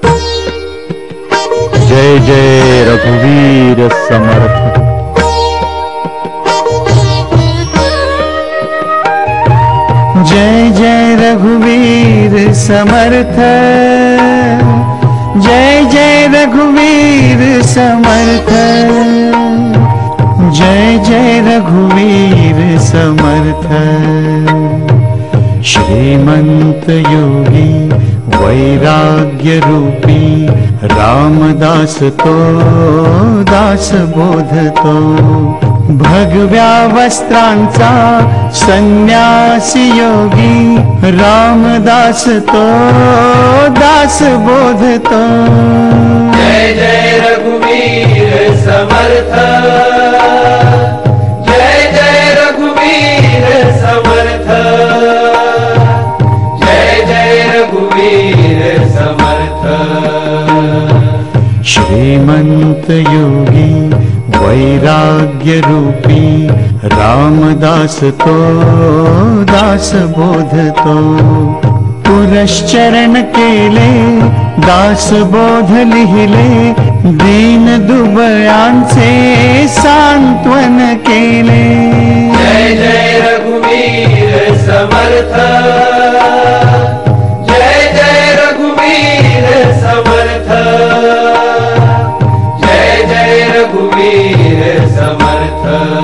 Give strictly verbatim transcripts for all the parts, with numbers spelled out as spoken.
जय जय रघुवीर समर्थ। जय जय रघुवीर समर्थ, जय जय रघुवीर समर्थ, जय जय रघुवीर समर्थ। श्रीमंत योगी वैराग्य रूपी रामदास तो दास बोधतो, भगव्या वस्त्रांचा संन्यासी योगी रामदास तो दास बोधतो। जय जय रघुवीर समर्थ, जय जय रघुवीर समर्थ, जय जय रघुवीर समर्थ। श्रीमंत योगी वैराग्य रूपी रामदास तो दास बोधतो, पुरश्चरण केले दास बोध लिहिले, दीन दुबळ्यांचे सांत्वन केले। जय जय रघुवीर समर्थ, जय जय रघुवीर समर्थ, जय जय रघुवीर समर्थ।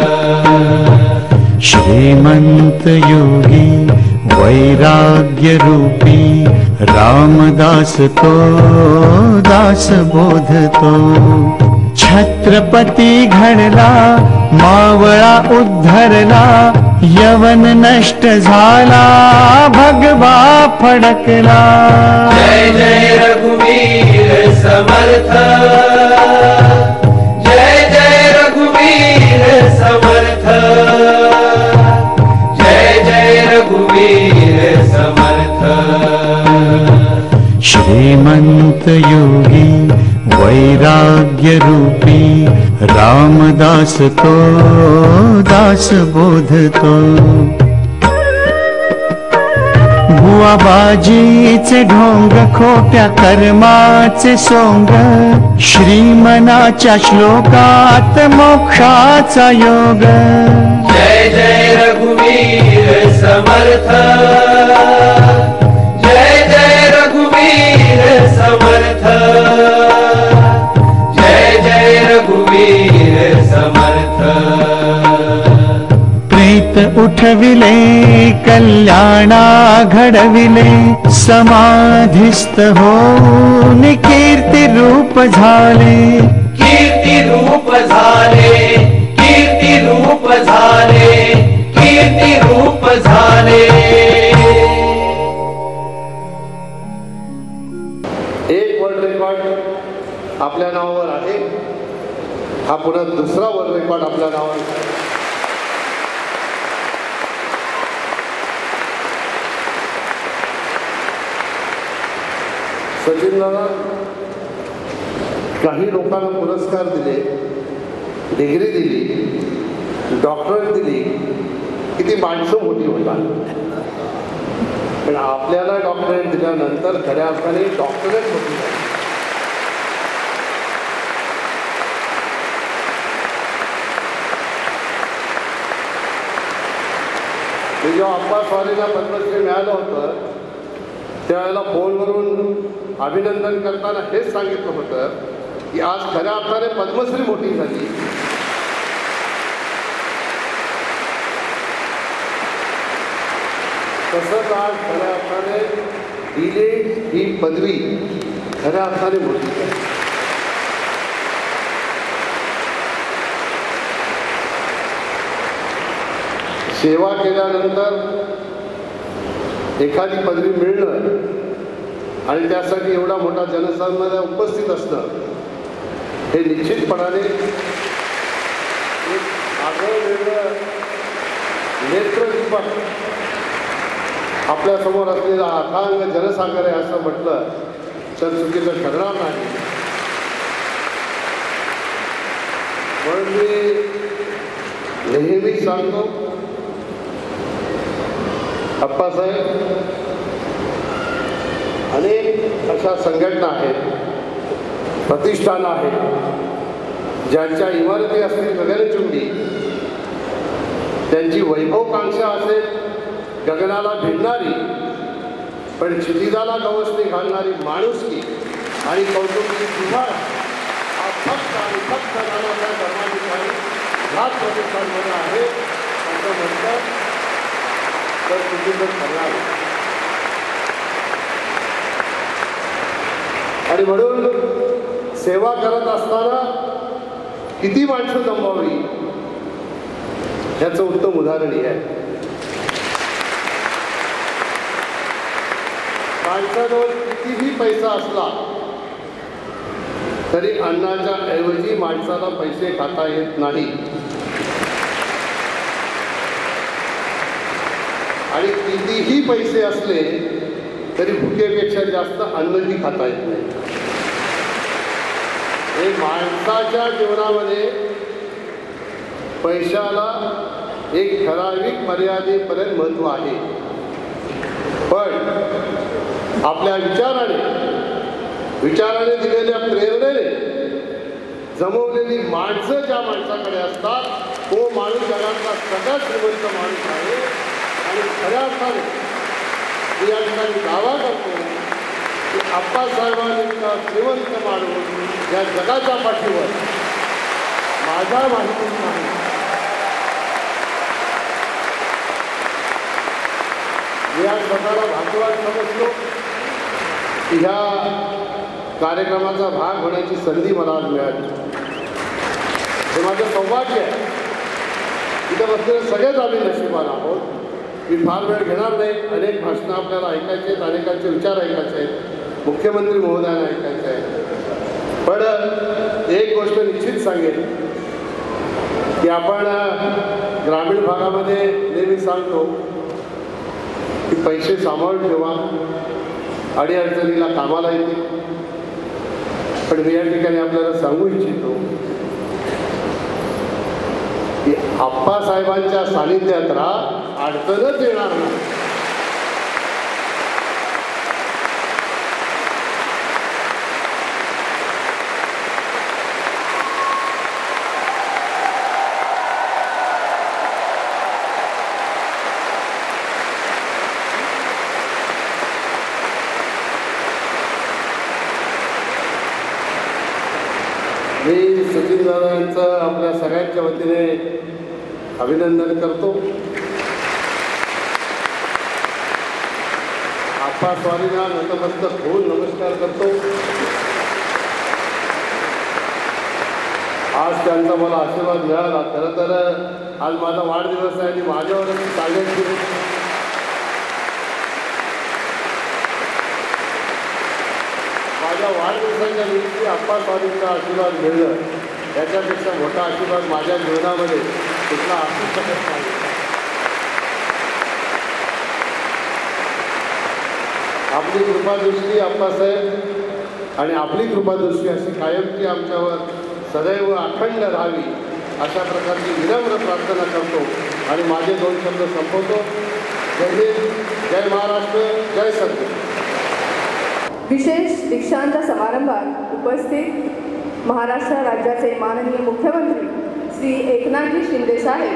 श्रीमंत योगी वैराग्य रूपी रामदास तो दास बोधतो, छत्रपती घडला मावळा उद्धरला, यवन नष्ट झाला भगवा फडकला। जय जय रघुवीर समर्थ, जय जय रघुवीर समर्थ, जय जय रघुवीर समर्थ। श्रीमंत योगी वैराग्य रूपी रामदास तो दास बोधतो, बुवाबाजीचे ढोंग खोट्या कर्माचे सोंग, श्रीमनाच्या श्लोकात मोक्षाचा योग। जय जय रघुवीर समर्थ, जय जय रघुवीर समर्थ, जय जय रघुवीर समर्थ। प्रेत उठविले कल्याणा घडविले, समाधिस्थ होऊन कीर्ती रूप झाले। कीर्ती रूप झाले, कीर्ती रूप झाले, कीर्ती रूप झाले। एक वर्ल्ड रेकॉर्ड आपल्या नावावर आहे, हा पुन्हा दुसरा वर्ल्ड रेकॉर्ड आपल्या नावावर। सचिनला काही लोकांना पुरस्कार दिले, डिग्री दिली, डॉक्टरेट दिली की ती माणसं मोठी होतात, पण आपल्याला डॉक्टरेट दिल्यानंतर खऱ्या अर्थाने डॉक्टरेट मोठी झाली। जेव्हा अप्पा स्वारीला पद्मश्री मिळालं होतं त्यावेळेला फोनवरून अभिनंदन करताना हेच सांगितलं होतं की आज खऱ्या अर्थाने पद्मश्री मोठी झाली। तसंच आज खऱ्या अर्थाने दिले ही पदवी खऱ्या अर्थाने मोठी झाली। सेवा केल्यानंतर एखादी पदवी मिळणं आणि त्यासाठी एवढा मोठा जनसमुदाय उपस्थित असणं हे निश्चितपणाने एक आगळं नेत्रदीपक आपल्यासमोर असलेला अथांग जनसागर आहे असं म्हटलं तर चुकीचं ठरणार नाही। म्हणून मी नेहमी सांगतो अप्पासाहेब अनेक अशा संघटना आहेत, प्रतिष्ठानं आहेत, ज्यांच्या इमारती असतील गगनचुंबी, त्यांची वैभवकांक्षा असेल गगनाला भिडणारी, पण क्षितिजाला गवसणी घालणारी माणुसकी आणि कौटुंबिक जिव्हाळा हा फक्त आणि फक्त नानासाहेब धर्माधिकारी ह्याच प्रतिष्ठानमध्ये आहे असं म्हटलं तर चुकीचं ठरणार. आणि म्हणून सेवा करत असताना किती माणसं जमवावी ह्याचं उत्तम उदाहरण हे आहे. माणसाजवळ कितीही पैसा असला तरी अन्नाच्या ऐवजी माणसाला पैसे खाता येत नाही. आणि कितीही पैसे असले तरी भुकेपेक्षा जास्त अन्नही खाता येत नाही. हे माणसाच्या जीवनामध्ये पैशाला एक ठराविक मर्यादेपर्यंत महत्त्व आहे, पण आपल्या विचाराने विचाराने दिलेल्या प्रेरणेने जमवलेली माणसं ज्या माणसाकडे असतात तो माणूस जगातला सगळ्यात श्रीमंत माणूस आहे. आणि खऱ्या अर्थाने मी या ठिकाणी दावा करतो की आप्पासाहेबांचा श्रीमंत माणूस या जगाच्या पाठीवर माझ्या माहितीत नाही. मी आज स्वतःला भाग्यवान समजतो की ह्या कार्यक्रमाचा भाग होण्याची संधी मला आज मिळाली. हे माझं सौभाग्य आहे. इथं बसलेले सगळेच आम्ही नशिबान आहोत. मी फार वेळ घेणार नाही. अनेक भाषणं आपल्याला ऐकायचे आहेत, अनेकांचे विचार ऐकायचे आहेत, मुख्यमंत्री महोदयांना ऐकायचे आहे. पण एक गोष्ट निश्चित सांगेन की आपण ग्रामीण भागामध्ये नेहमी सांगतो की पैसे सांभाळून ठेवा, अडीअडचणीला कामाला येते. पण मी या ठिकाणी आपल्याला सांगू इच्छितो की आप्पासाहेबांच्या सानिध्यात राहा, अडचणच येणार नाही. मी सचिन दादा यांचं आपल्या सगळ्यांच्या वतीने अभिनंदन करतो. आप्पा स्वामींना नतमस्तक होऊन नमस्कार करतो. आज त्यांचा मला आशीर्वाद मिळाला. खरं तर आज माझा वाढदिवस आहे आणि माझ्यावरच सांगायची माझ्या वाढदिवसाच्या दिवशी आप्पा स्वामींचा आशीर्वाद मिळणं याच्यापेक्षा मोठा आशीर्वाद माझ्या जीवनामध्ये कुठला असू शकत नाही. आपली कृपादृष्टी आप्पासाहेब आणि आपली कृपादृष्टी अशी कायमची आमच्यावर सदैव अखंड राहावी अशा प्रकारची विनम्र प्रार्थना करतो आणि माझे दोन शब्द संपवतो. जय हिंद, जय महाराष्ट्र, जय सद्गुरू. विशेष दीक्षांत समारंभात उपस्थित महाराष्ट्र राज्याचे माननीय मुख्यमंत्री श्री एकनाथजी शिंदे साहेब,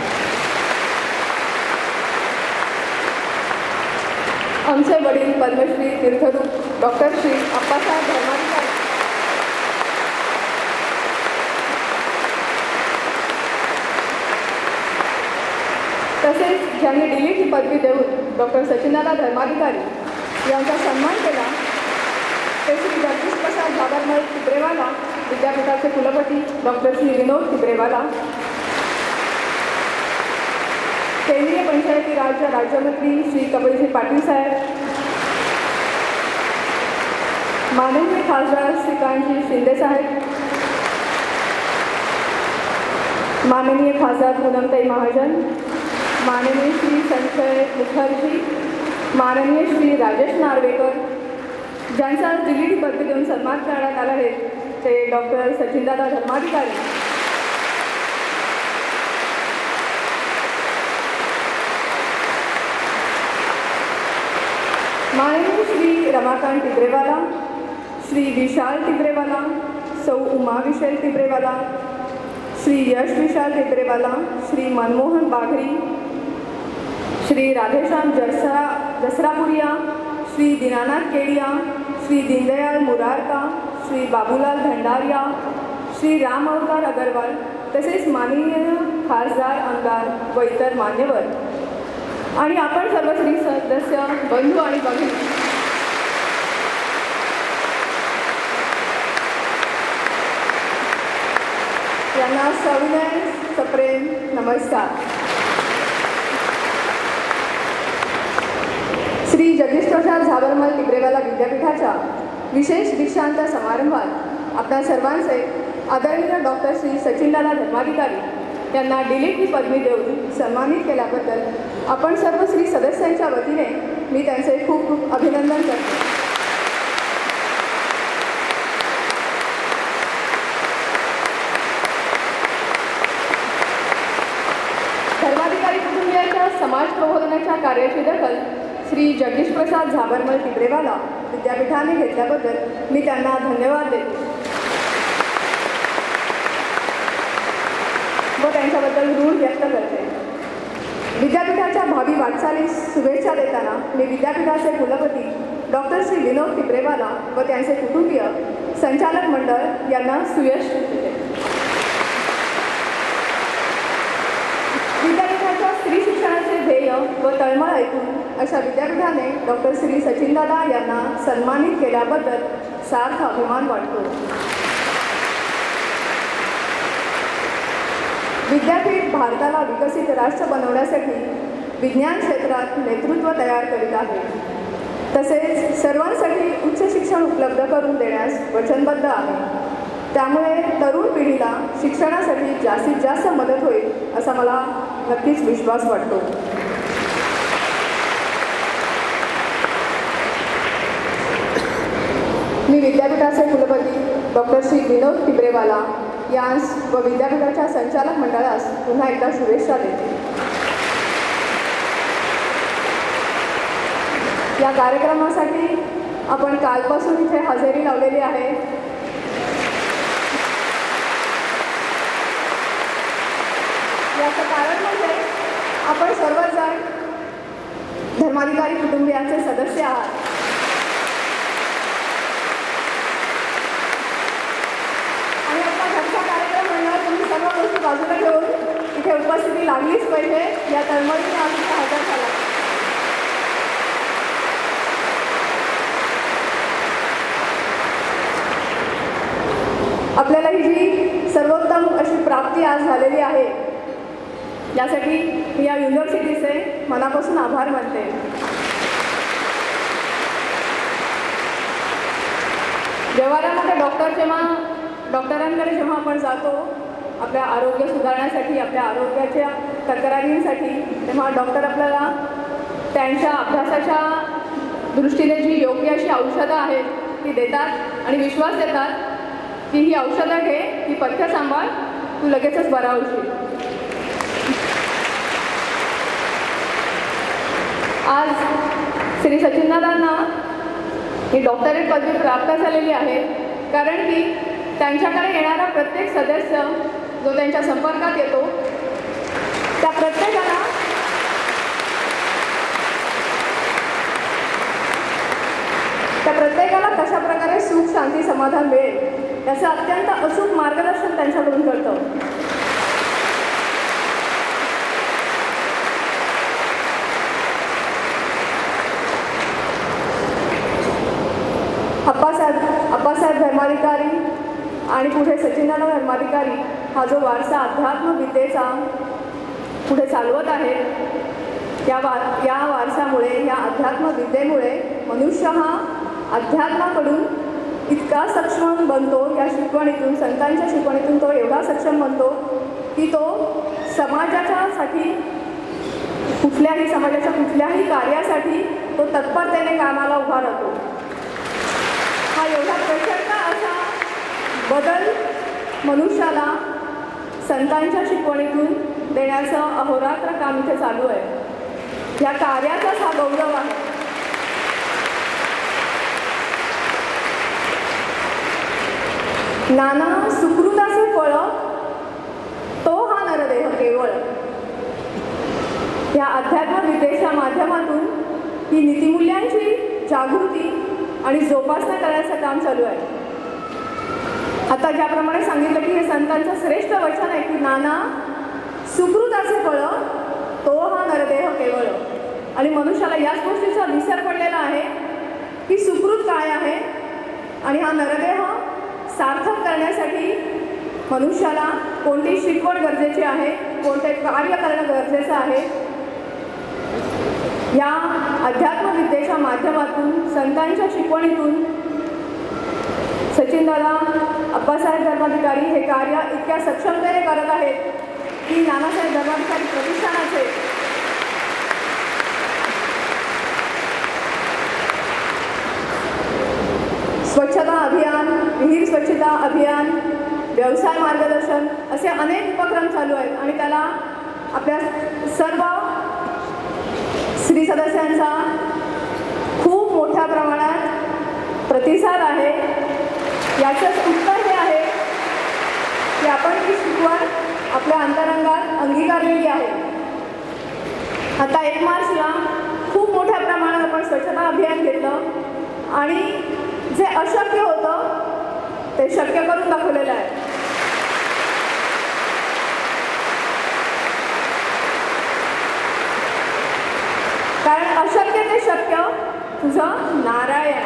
आमचे वडील पद्मश्री तीर्थरूप डॉक्टर श्री आप्पासाहेब धर्माधिकारी, तसेच ज्यांनी डिलीट ही पदवी देऊन डॉक्टर सचिनदादा धर्माधिकारी यांचा सन्मान केला ते श्री जगदीश प्रसाद बाबाभाई तिब्रेवाला, विद्यापीठाचे कुलपती डॉक्टर श्री विनोद तिब्रेवाला, केंद्रीय पंचायती राज राज्यमंत्री श्री कपिलजी पाटील साहेब, माननीय खासदार श्रीकांतजी शिंदे साहेब, माननीय खासदार पूनमताई महाजन, माननीय श्री संजय मुखर्जी, माननीय श्री राजेश नार्वेकर, ज्यांचा दिल्ली पदवी देऊन सन्मान करण्यात आला आहे ते डॉक्टर सचिनदादा धर्माधिकारी, माननीय श्री रमाकांत टिबरेवाला, श्री विशाल टिबरेवाला, सौ उमा विशाल टिबरेवाला, श्री यश विशाल टिबरेवाला, श्री मनमोहन बाघरी, श्री राधेश्याम जसरा जसरापुरिया, श्री दीनानाथ केडिया, श्री दीनदयाल मुरारका, श्री बाबूलाल भंडारिया, श्री राम अवतार अगरवाल तसेच माननीय खासदार आमदार व इतर मान्यवर आणि आपण सर्व श्री सदस्य बंधू आणि भगिनी यांना सविनय सप्रेम नमस्कार. श्री जगदीशप्रसाद झाबरमल टिबरेवाला विद्यापीठाच्या विशेष दीक्षांत समारंभात आपल्या सर्वांचे आदरणीय डॉक्टर श्री सचिनदादा धर्माधिकारी यांना डिलीट ही पदवी देऊन सन्मानित केल्याबद्दल आपण सर्व श्री सदस्यांच्या वतीने मी त्यांचे खूप खूप अभिनंदन करते. धर्माधिकारी कुटुंबियांच्या समाज प्रबोधनाच्या कार्याची दखल श्री जगदीशप्रसाद झाबरमल टिबरेवाला विद्यापीठाने घेतल्याबद्दल मी त्यांना धन्यवाद देते व त्यांच्याबद्दल ऋण व्यक्त करते. विद्यापीठाच्या भावी वाटचालीस शुभेच्छा देताना मी विद्यापीठाचे कुलपती डॉक्टर श्री विनोद टिबरेवाला व त्यांचे कुटुंबीय संचालक मंडळ यांना सुयश देते. विद्यापीठाच्या स्त्री शिक्षणाचे ध्येय व तळमळ ऐकून अशा विद्यापीठाने डॉक्टर श्री सचिनदादा यांना सन्मानित केल्याबद्दल सार्थ अभिमान वाटतो. विद्यापीठ भारताला विकसित राष्ट्र बनवण्यासाठी विज्ञान क्षेत्रात नेतृत्व तयार करीत आहे. तसेच सर्वांसाठी उच्च शिक्षण उपलब्ध करून देण्यास वचनबद्ध आहे. त्यामुळे तरुण पिढीला शिक्षणासाठी जास्तीत जास्त मदत होईल असा मला नक्कीच विश्वास वाटतो. मी विद्यापीठाचे कुलपती डॉक्टर श्री विनोद टिबरेवाला यांस व विद्यापीठाच्या संचालक मंडळास पुन्हा एकदा शुभेच्छा देते. या कार्यक्रमासाठी आपण कालपासून इथे हजेरी लावलेली आहे. याचं कारण म्हणजे आपण सर्वजण धर्माधिकारी कुटुंबियांचे सदस्य आहात. आणि आपला घरचा कार्यक्रम म्हणल्यावर तुम्ही सर्व गोष्टी बाजूला ठेवून इथे उपस्थिती लागलीच पाहिजे. या तळमळीने आम्ही हजर झाला. आपल्याला ही जी सर्वोत्तम अशी प्राप्ती आज झालेली आहे यासाठी मी या युनिव्हर्सिटीचे मनापासून आभार मानते. व्यवहारामध्ये डॉक्टर जेव्हा डॉक्टरांकडे जेव्हा आपण जातो आपल्या आरोग्य सुधारण्यासाठी आपल्या आरोग्याच्या तक्रारींसाठी तेव्हा डॉक्टर आपल्याला त्यांच्या अभ्यासाच्या दृष्टीने जी योग्य अशी औषधं आहेत ती देतात आणि विश्वास देतात की ही औषधं घे, ही पथ्य सांभाळ, तू लगेचच बरा होशील. आज श्री सचिनदादांना ही डॉक्टरेट पदवी प्राप्त झालेली आहे कारण की त्यांच्याकडे येणारा प्रत्येक सदस्य जो त्यांच्या संपर्कात येतो त्या प्रत्येकाला त्या प्रत्येकाला कशा प्रकारे सुख शांती समाधान मिळेल याचं अत्यंत अचूक मार्गदर्शन त्यांच्याकडून करतं. अप्पासाहेब अप्पासाहेब धर्माधिकारी आणि पुढे सचिनदादा धर्माधिकारी हा जो वारसा अध्यात्मविद्येचा पुढे चालवत आहे या वा या वारसामुळे या अध्यात्मविद्येमुळे मनुष्य हा अध्यात्माकडून इतका सक्षम बनतो. या शिकवणीतून संतांच्या शिकवणीतून तो एवढा सक्षम बनतो की तो समाजाच्यासाठी कुठल्याही समाजाच्या कुठल्याही कार्यासाठी तो तत्परतेने कामाला उभा राहतो. हा एवढा प्रचंड असा बदल मनुष्याला संतांच्या शिकवणीतून देण्याचं अहोरात्र काम इथे चालू आहे. या कार्याचाच हा गौरव आहे. नाना सुकृताचे फळ तो हा नरदेह केवळ. या अध्यात्म विद्येच्या माध्यमातून ही नीतिमूल्यांची जागृती आणि जोपासना करण्याचं काम चालू आहे. आता ज्याप्रमाणे सांगितलं की हे संतांचं श्रेष्ठ वचन आहे की नाना सुकृताचे फळ तो हा नरदेह केवळ. आणि मनुष्याला याच गोष्टीचा विसर पडलेला आहे की सुकृत काय आहे आणि हा नरदेह सार्थक करण्यासाठी मनुष्याला कोणती शिकवण गरजेची आहे, कोणते कार्य करणं गरजेचं आहे. या अध्यात्मविद्येच्या माध्यमातून संतांच्या शिकवणीतून सचिनदादा अप्पासाहेब धर्माधिकारी हे कार्य इतक्या सक्षमतेने करत आहेत की नानासाहेब धर्माधिकारी प्रतिष्ठानाचे स्वच्छता अभियान, विहीर स्वच्छता अभियान, व्यवसाय मार्गदर्शन असे अनेक उपक्रम चालू आहेत. आणि त्याला आपल्या सर्व स्त्री सदस्यांचा खूप मोठ्या प्रमाणात प्रतिसाद आहे. याचंच उत्तर हे आहे की आपण ही शिकवण आपल्या अंतरंगात अंगीकारलेली आहे. आता एक मार्चला खूप मोठ्या प्रमाणात आपण स्वच्छता अभियान घेतलं आणि जे अशक्य होतं ते शक्य करून दाखवलेलं आहे. कारण अशक्य ते शक्य तुझं नारायण.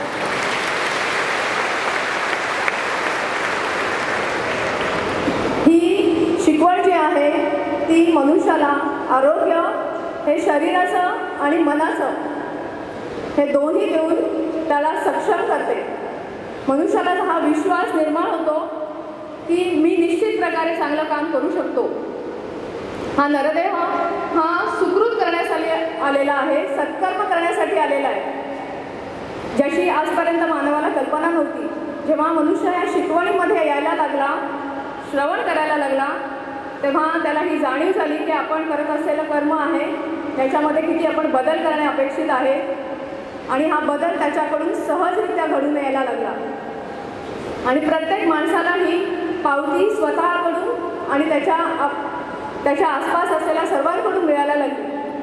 ही शिकवण जी आहे ती मनुष्याला आरोग्य हे शरीराचं आणि मनाचं हे दोन्ही देऊन त्याला सक्षम करते. मनुष्याला हा विश्वास निर्माण होतो की मी निश्चित प्रकारे चांगलं काम करू शकतो. हा नरदेह हा सुकृत करण्यासाठी आलेला आहे, सत्कर्म करण्यासाठी आलेला आहे, ज्याची आजपर्यंत मानवाला कल्पना नव्हती. जेव्हा मनुष्य या शिकवणीमध्ये यायला लागला, श्रवण करायला लागला, तेव्हा त्याला ही जाणीव झाली की आपण करत असलेलं कर्म आहे त्याच्यामध्ये किती आपण बदल करणे अपेक्षित आहे. आणि हा बदल त्याच्याकडून सहजरित्या घडून यायला लागला. आणि प्रत्येक माणसाला ही पावती स्वतःकडून आणि त्याच्या त्याच्या आसपास असलेल्या सर्वांकडून मिळायला लागली.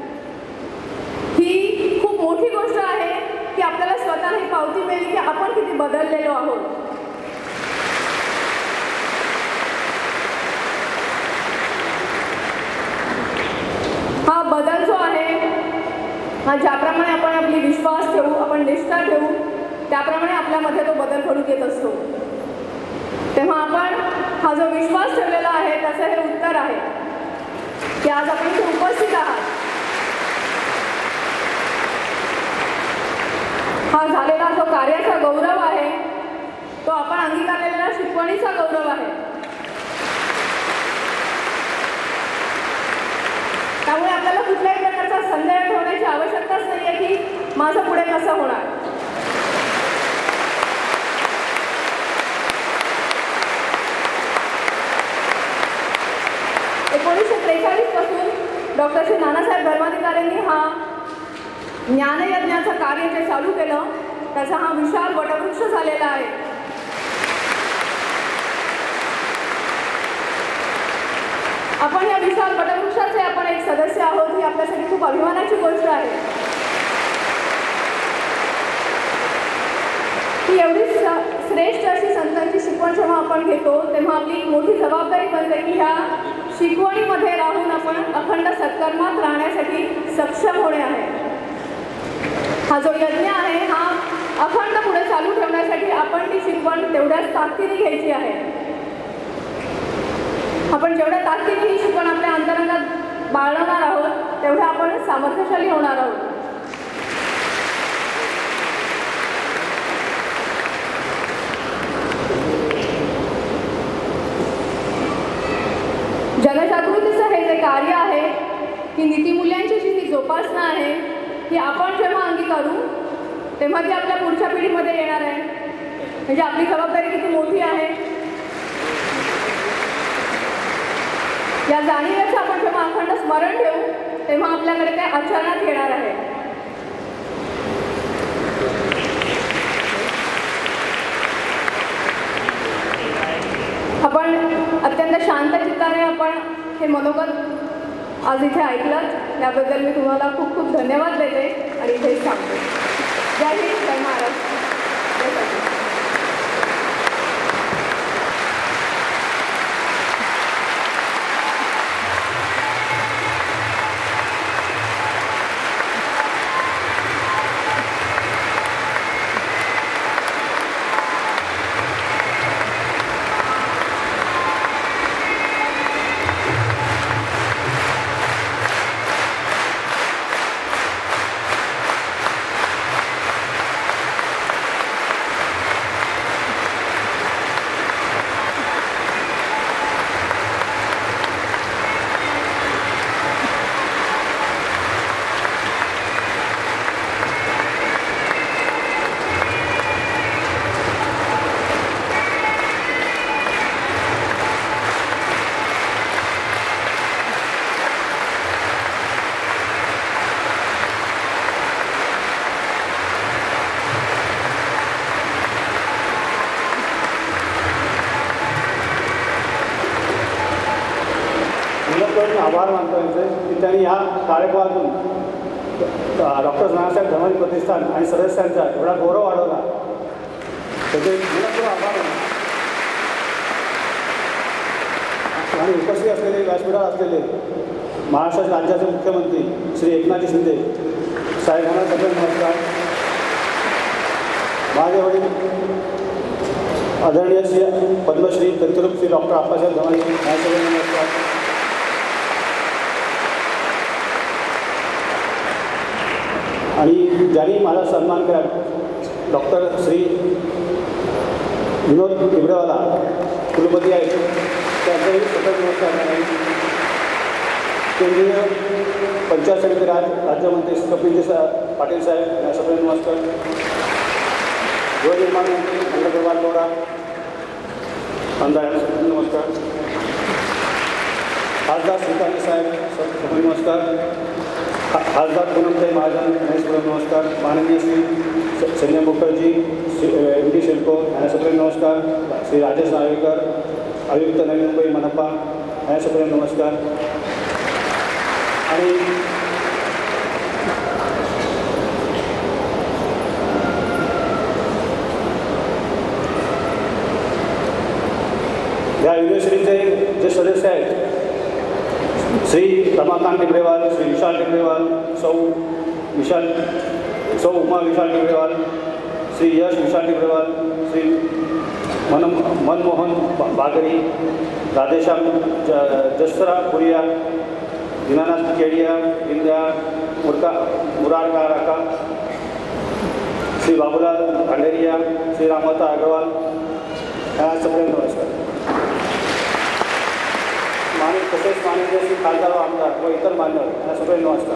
ही खूप मोठी गोष्ट आहे की आपल्याला स्वतः ही पावती मिळली की आपण किती बदललेलो आहोत. हा बदल जो आहे हा ज्याप्रमाणे आपण आपली विश्वास ठेवू, आपण निष्ठा ठेवू, त्याप्रमाणे आपल्यामध्ये तो बदल घडून येत असतो. तेव्हा आपण हा जो विश्वास ठेवलेला आहे त्याचं हे उत्तर आहे की आज आपण इथे उपस्थित आहात. हा झालेला जो कार्याचा गौरव आहे तो आपण अंगीकारलेल्या शिकवणीचा गौरव आहे. त्यामुळे आपल्याला कुठल्याही प्रकारचा संदेह ठेवण्याची आवश्यकताच नाही आहे की माझं पुढे कसं होणार. एकोणीसशे त्रेचाळीस पासून डॉक्टर श्री नानासाहेब धर्माधिकाऱ्यांनी हा ज्ञानयज्ञाचं कार्य जे चालू केलं त्याचा हा विशाल वटवृक्ष झालेला आहे. आपण या विशाल वटवृक्षाचे आपण एक सदस्य आहोत ही आपल्यासाठी खूप अभिमानाची गोष्ट आहे. ही एवढी श्रेष्ठ अशी संतांची शिकवण जेव्हा आपण घेतो तेव्हा आपली एक मोठी जबाबदारी बनते की ह्या शिकवणीमध्ये राहून आपण अखंड सत्कर्मात राहण्यासाठी सक्षम होणे आहे. हा जो यज्ञ आहे हा अखंड पुढे चालू ठेवण्यासाठी आपण ती शिकवण तेवढ्याच ताकदीने घ्यायची आहे. आपण जेवढ्या ताकदीने ही शिकवण आपल्या अंतरंगात बाळगणार आहोत तेवढ्या आपण सामर्थ्यशाली होणार आहोत. जनजागृतीचं हे जे कार्य आहे ही नीतिमूल्यांची जी ही जोपासना आहे ही आपण जेव्हा अंगीकारू तेव्हा ती आपल्या पुढच्या पिढीमध्ये येणार आहे. म्हणजे आपली जबाबदारी किती मोठी आहे या जाणीवेचं आपण जेव्हा अखंड स्मरण ठेवू तेव्हा आपल्याकडे ते आचरणात येणार आहे. आपण अत्यंत शांत चित्ताने आपण हे मनोगत आज इथे ऐकलं, त्याबद्दल मी तुम्हाला खूप खूप धन्यवाद देते आणि इथेच सांगते. जय हिंद, जय महाराष्ट्र, जय सचिन. आभार मानतो यांचे की त्यांनी ह्या कार्यक्रमातून डॉक्टर नानासाहेब धर्माजी प्रतिष्ठान आणि सदस्यांचा एवढा गौरव वाढवला, त्याचे मनपूर्वक आभार मानतो. आणि उपस्थित असलेले व्यासपीठावर असलेले महाराष्ट्र राज्याचे मुख्यमंत्री श्री एकनाथ शिंदे साहेबांना सगळे नमस्कार. माझे वडील आदरणीय श्री पद्मश्री तंत्ररूप श्री डॉक्टर आप्पासाहेब धर्माजी यांना सगळे नमस्कार. आणि ज्यांनी माझा सन्मान केला डॉक्टर श्री विनोद टिबरेवाला कुलपती आहेत, त्यांचंही सतत नमस्कार. केंद्रीय पंचायत समिती राज राज्यमंत्री कपिलजी सा पाटील साहेब यांना सगळे नमस्कार. गृहनिर्माण मंत्री नंदकुमार गौडा आमदार यांना नमस्कार. खासदार श्रीकांत साहेब सगळे नमस्कार. खासदार पूनमताई महाजन यांना नमस्कार. माननीय श्री संजय मुखर्जी, एम डी शिल्को यांना सगळे नमस्कार. श्री राजेश नार्वेकर, आयुक्त नवी मुंबई मनपा यांना सगळे नमस्कार. आणि या युनिव्हर्सिटीचे जे सदस्य आहेत श्री रमाकांत टिबरेवाल, श्री विशाल टिबरेवाल, सौ विशाल सौ उमा विशाल टिबरेवाल, श्री यश विशाल टिबरेवाल, श्री मन मनमोहन बागरी, राधेश्याम ज जसरा पुरिया, दीनानाथ केडिया, इंद्या मुरका मुरार काराका, श्री बाबूलाल खंडेरिया, श्री रामता अग्रवाल यांना सगळे नमस्कार. मान्य तसेच माननीय श्री खासदार व आमदार व इतर मान्यवर यांना सगळे नमस्कार.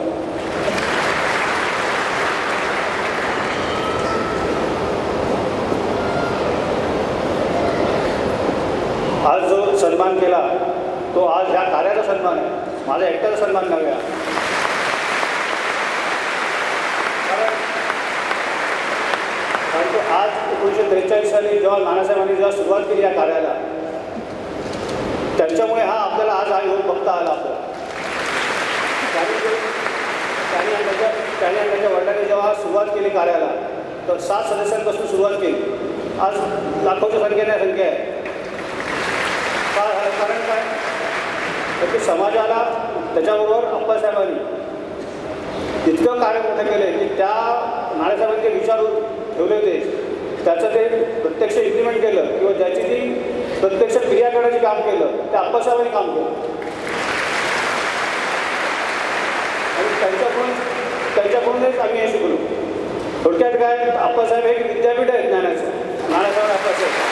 आज जो सन्मान केला तो आज ह्या कार्याचा सन्मान आहे, माझ्या एकट्याचा सन्मान नव्हे. कारण तो आज एकोणीसशे त्रेचाळीस साली जेव्हा नानासाहेबांनी जेव्हा सुरुवात केली या कार्याला, त्यांच्यामुळे हा आपल्याला आज हा योग बघता आला. आपल्याला त्यांनी त्यांनी आणि त्याच्या त्यांनी आणि त्याच्या वडिलांनी जेव्हा सुरुवात केली कार्याला, तर सात सदस्यांपासून सुरुवात केली. आज लाखोच्या संख्येने संख्या आहे. कारण काय तर ते समाजाला त्याच्याबरोबर अप्पासाहेबांनी इतकं कार्य मोठं केले की त्या नानासाहेबांचे विचार ठेवले होते, त्याचं ते प्रत्यक्ष इम्प्लिमेंट केलं किंवा ज्याची ती प्रत्यक्ष क्रिया करण्याचे काम केलं ते अप्पासाहेबांनी काम केलं. आणि त्यांच्याकडून त्यांच्याकडूनच आम्ही हे शिकलो. थोडक्यात काय, अप्पासाहेब हे विद्यापीठ आहे ज्ञानाचं, नानासाहेब अप्पासाहेब.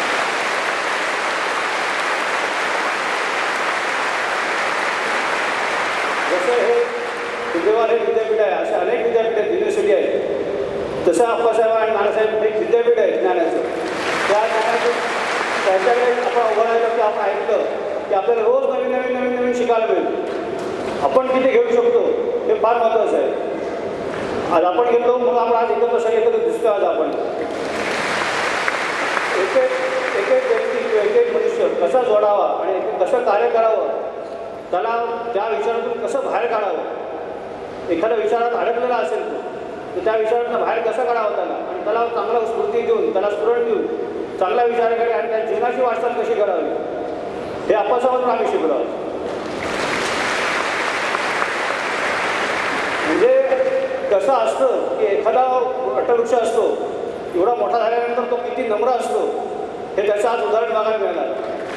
जसं हे विद्यावान हे विद्यापीठ आहे, असे अनेक विद्यापीठ आहेत, युनिव्हर्सिटी आहेत, तसं अप्पासाहेब आणि नानासाहेब हे विद्यापीठ आहे ज्ञानाचं. त्या ज्ञानाचं त्यांच्याकडे आपण उभं राहिलं की आपण ऐकलं की आपल्याला रोज नवीन नवीन नवीन नवीन शिकायला मिळेल. आपण किती घेऊ शकतो हे फार महत्त्वाचं आहे. आज आपण घेतो मग आपण आज एकत्र सगळे एकत्र दिसतो. आज आपण एक एक एक एक व्यक्ती किंवा एक एक मनुष्य कसा जोडावा आणि कसं कार्य करावं, त्याला त्या विचारातून कसं बाहेर काढावं. एखाद्या विचारात अडकलेला असेल तो, तर त्या विचारातून बाहेर कसं काढावं त्याला, आणि त्याला चांगला स्फूर्ती देऊन, त्याला स्फुरण देऊन चांगल्या विचाराकडे आणि त्या जीवनाची वाटचाल कशी करावी हे आप्पासाहेबांकडून आम्ही शिकलो आहोत. म्हणजे कसं असतं की एखादा वटवृक्ष असतो, एवढा मोठा झाल्यानंतर तो किती नम्र असतो हे त्याचं आज उदाहरण बघायला मिळालं.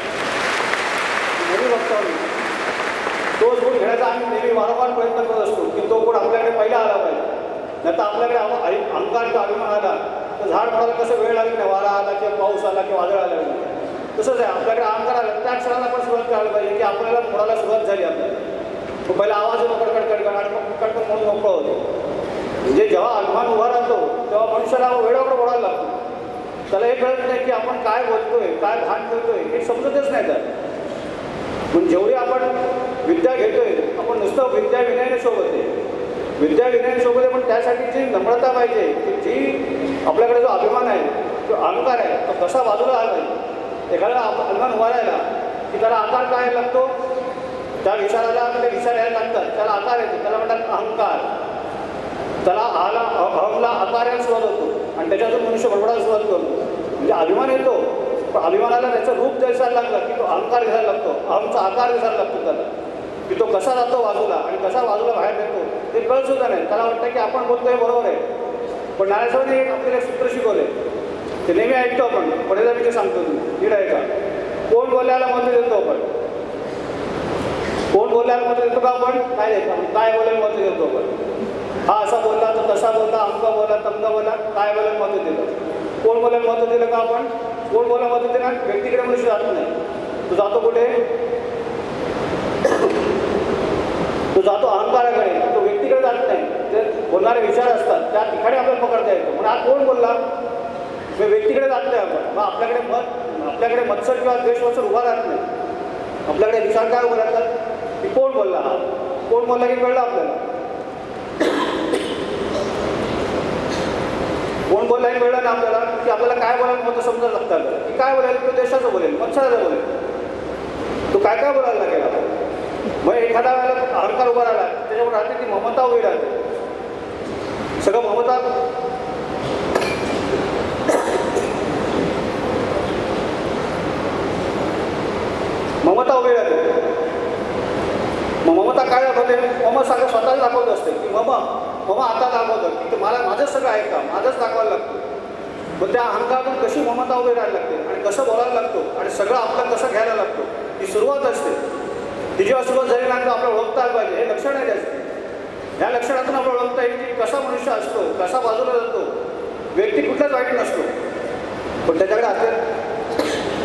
नेहमी बघतो आम्ही तो गुण घेण्याचा आम्ही नेहमी वारंवार प्रयत्न करत असतो की तो गुण आपल्याकडे पहिला आला पाहिजे. नाही तर आपल्याकडे अहंकार किंवा अभिमान आला तर झाड पडायला कसं वेळ लागत नाही, वारा आला किंवा पाऊस आला किंवा वादळ आला नाही. तसंच आहे, आपल्याकडे अहंकार आला त्या क्षणाला आपण सुरुवात करायला पाहिजे की आपल्याला मोडायला सुरुवात झाली आपल्याला. तो पहिला आवाज होतो कडकड कडकड आणि मग कडकड म्हणून मोकळं होतो. म्हणजे जेव्हा अभिमान उभा राहतो तेव्हा मनुष्याला वेळेवर बोलायला लागतो. त्याला हे कळत नाही की आपण काय बोलतोय, काय भान करतोय हे समजतच नाही. तर पण जेवढी आपण विद्या घेतोय, आपण नुसतं विद्या विनयाने शोभत आहे, विद्या विनयाने शोभत आहे, पण त्यासाठी जी नम्रता पाहिजे, की जी आपल्याकडे जो अभिमान आहे, जो अहंकार आहे, तो कसा बाजूला आला पाहिजे. एखादा अभिमान उभा राहिला की त्याला आकार काय लागतो, त्या विचाराला ते विचार यायला लागतात, त्याला आकार येतो, त्याला म्हणतात अहंकार. त्याला आला अहमला आकार यायला सुरुवात होतो आणि त्याच्यातून मनुष्य बडबडायला सुरुवात करतो. म्हणजे अभिमान येतो, पण अभिमानाला त्याचं रूप दिसायला लागलं की तो अहंकार दिसायला लागतो, अहमचा आकार दिसायला लागतो त्याला, की तो कसा जातो बाजूला आणि कसा बाजूला बाहेर येतो ते कळत सुद्धा नाही. त्याला वाटतं की आपण बोलतोय बरोबर आहे. पण नारायणसाहेबांनी आपल्याला एक सूत्र शिकवले, ते नेहमी ऐकतो आपण. पडेला मी ते सांगतो, तुम्ही नीट ऐका. कोण बोलायला मत देतो आपण, कोण बोलायला मत देतो का आपण, काय देतो, काय बोलायला मत देतो आपण. हा असा बोलला तर तसा बोलला, अमका बोला तमका बोला, काय बोलायला मत दिलं. कोण बोलायला मत दिलं का आपण, कोण बोलायला मत दिलं, व्यक्तीकडे मनुष्य जात नाही. तो जातो कुठे, तो जातो अहंकाराकडे, तो व्यक्तीकडे जात नाही. जे बोलणारे विचार असतात त्या ठिकाणी आपल्याला पकडता येतो. पण आज कोण बोलला, व्यक्तीकडे जात नाही आपण. मग आपल्याकडे मत, आपल्याकडे मत्सर किंवा द्वेषवत्सर उभा राहत नाही. आपल्याकडे विचार काय उभं राहतात की कोण बोलला, हा कोण बोलला की कळलं आपल्याला. कोण बोलला हे कळलं ना आपल्याला की आपल्याला काय बोलायला मत समजायला लागतं की काय बोलायला, तो देशाचं बोलेल, मत्सराचं बोलेल, तो काय काय बोलायला लागेल आपल्याला. मग एखाद्या वेळेला अहंकार उभा राहिला त्याच्यावर राहते ती ममता उभी राहते. सगळं ममता ममता उभी राहते. मग ममता काय दाखवते, मम सगळं स्वतःच दाखवत असते की मम मम आता दाखवतं की मला माझंच सगळं आहे का, माझंच दाखवायला लागतं. मग त्या अहंकारातून कशी ममता उभी राहायला लागते आणि कसं बोलायला लागतो आणि सगळं आपलं कसं घ्यायला लागतो ही सुरुवात असते. ही जेव्हा सुरुवात झाली नाही तर आपल्याला ओळखता आलं पाहिजे, हे लक्षण आहे त्याचं. ह्या लक्षणातून आपल्याला ओळखता येईल की कसा मनुष्य असतो, कसा बाजूला जातो. व्यक्ती कुठलाच वाईट नसतो, पण त्याच्याकडे असते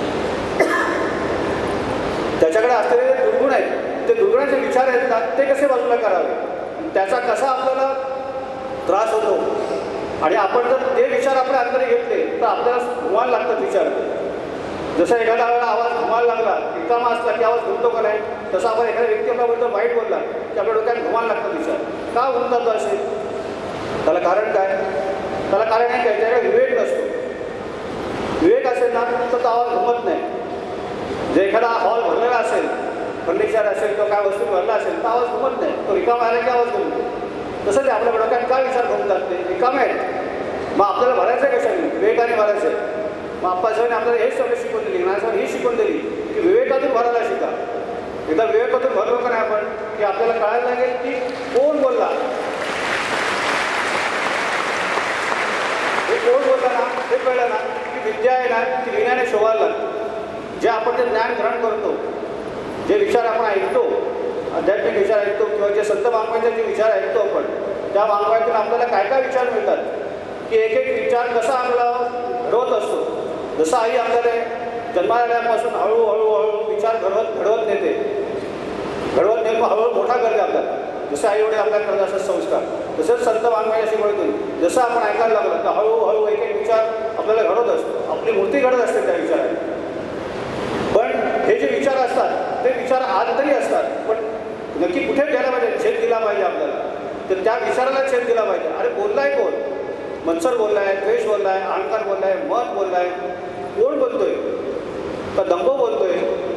त्याच्याकडे असलेले दुर्गुण आहेत. ते दुर्गुणाचे विचार आहेत ना ते कसे बाजूला करावे, त्याचा कसा आपल्याला त्रास होतो. आणि आपण जर ते विचार आपल्या अंतरी घेतले तर आपल्याला घुमायला लागतात विचार. जसं एखादा वेळेला आवाज घुमायला लागला, रिकामा असला की आवाज घुमतो का नाही, तसं आपण एखाद्या व्यक्ती आपल्याबद्दल वाईट बोलला की आपल्या डोक्यात घुमायला लागतात विचार. का घुमतात असे, त्याला कारण काय, त्याला कारण आहे काय, त्याच्याकडे विवेक नसतो. विवेक असेल ना तर तो आवाज घुमत नाही. जे एखादा हॉल भरलेला असेल, फर्निचर असेल किंवा काय वस्तू भरला असेल तर आवाज घुमत नाही, तो रिकामा आला की आवाज घुमतो. तसंच आपल्या डोक्यात काय विचार घुमतात, ते रिकामे आहेत. मग आपल्याला भरायचं आहे कशाने, विवेकाने भरायचं आहे. मग आप्पासाहेबांनी आपल्याला हेच सगळं शिकवून दिली, नारायणसाहेबांनी ही शिकवून दिली की विवेकातून भरायला शिका. एकदा विवेकातून भरलो का नाही आपण की आपल्याला कळायला लागेल की कोण बोलला, हे कोण बोलला ना हे कळलं ना की विद्या आहे ना ती विनयाने शोभायला लागते. जे आपण ते ज्ञान ग्रहण करतो, जे विचार आपण ऐकतो, आध्यात्मिक विचार ऐकतो किंवा जे संत वाङ्मयाचे जे विचार ऐकतो आपण, त्या वाङ्मयातून आपल्याला काय काय विचार मिळतात की एक एक विचार कसा आपल्याला घडवत असतो. जसं आई आपल्याला जन्माल्यापासून हळूहळू हळू विचार घडवत घडवत नेते, घडवत नेमकं हळूहळू मोठा करते आपल्याला. जसं आई एवढे आपल्याला करत असतात संस्कार, तसंच संत वाङ्मयाच्या शिकवणीतून जसं आपण ऐकायला लागलो तर हळूहळू एक एक विचार आपल्याला घडवत असतो, आपली मूर्ती घडत असते त्या विचाराने. पण हे जे विचार असतात ते विचार आज तरी असतात, पण नक्की कुठे द्यायला पाहिजे, छेद दिला पाहिजे आपल्याला. तर त्या विचाराला छेद दिला पाहिजे. अरे बोललाय कोण, मत्सर बोललाय, द्वेष बोललाय, अहंकार बोललाय, मत बोललाय, कोण बोलतोय, का दंभ बोलतोय,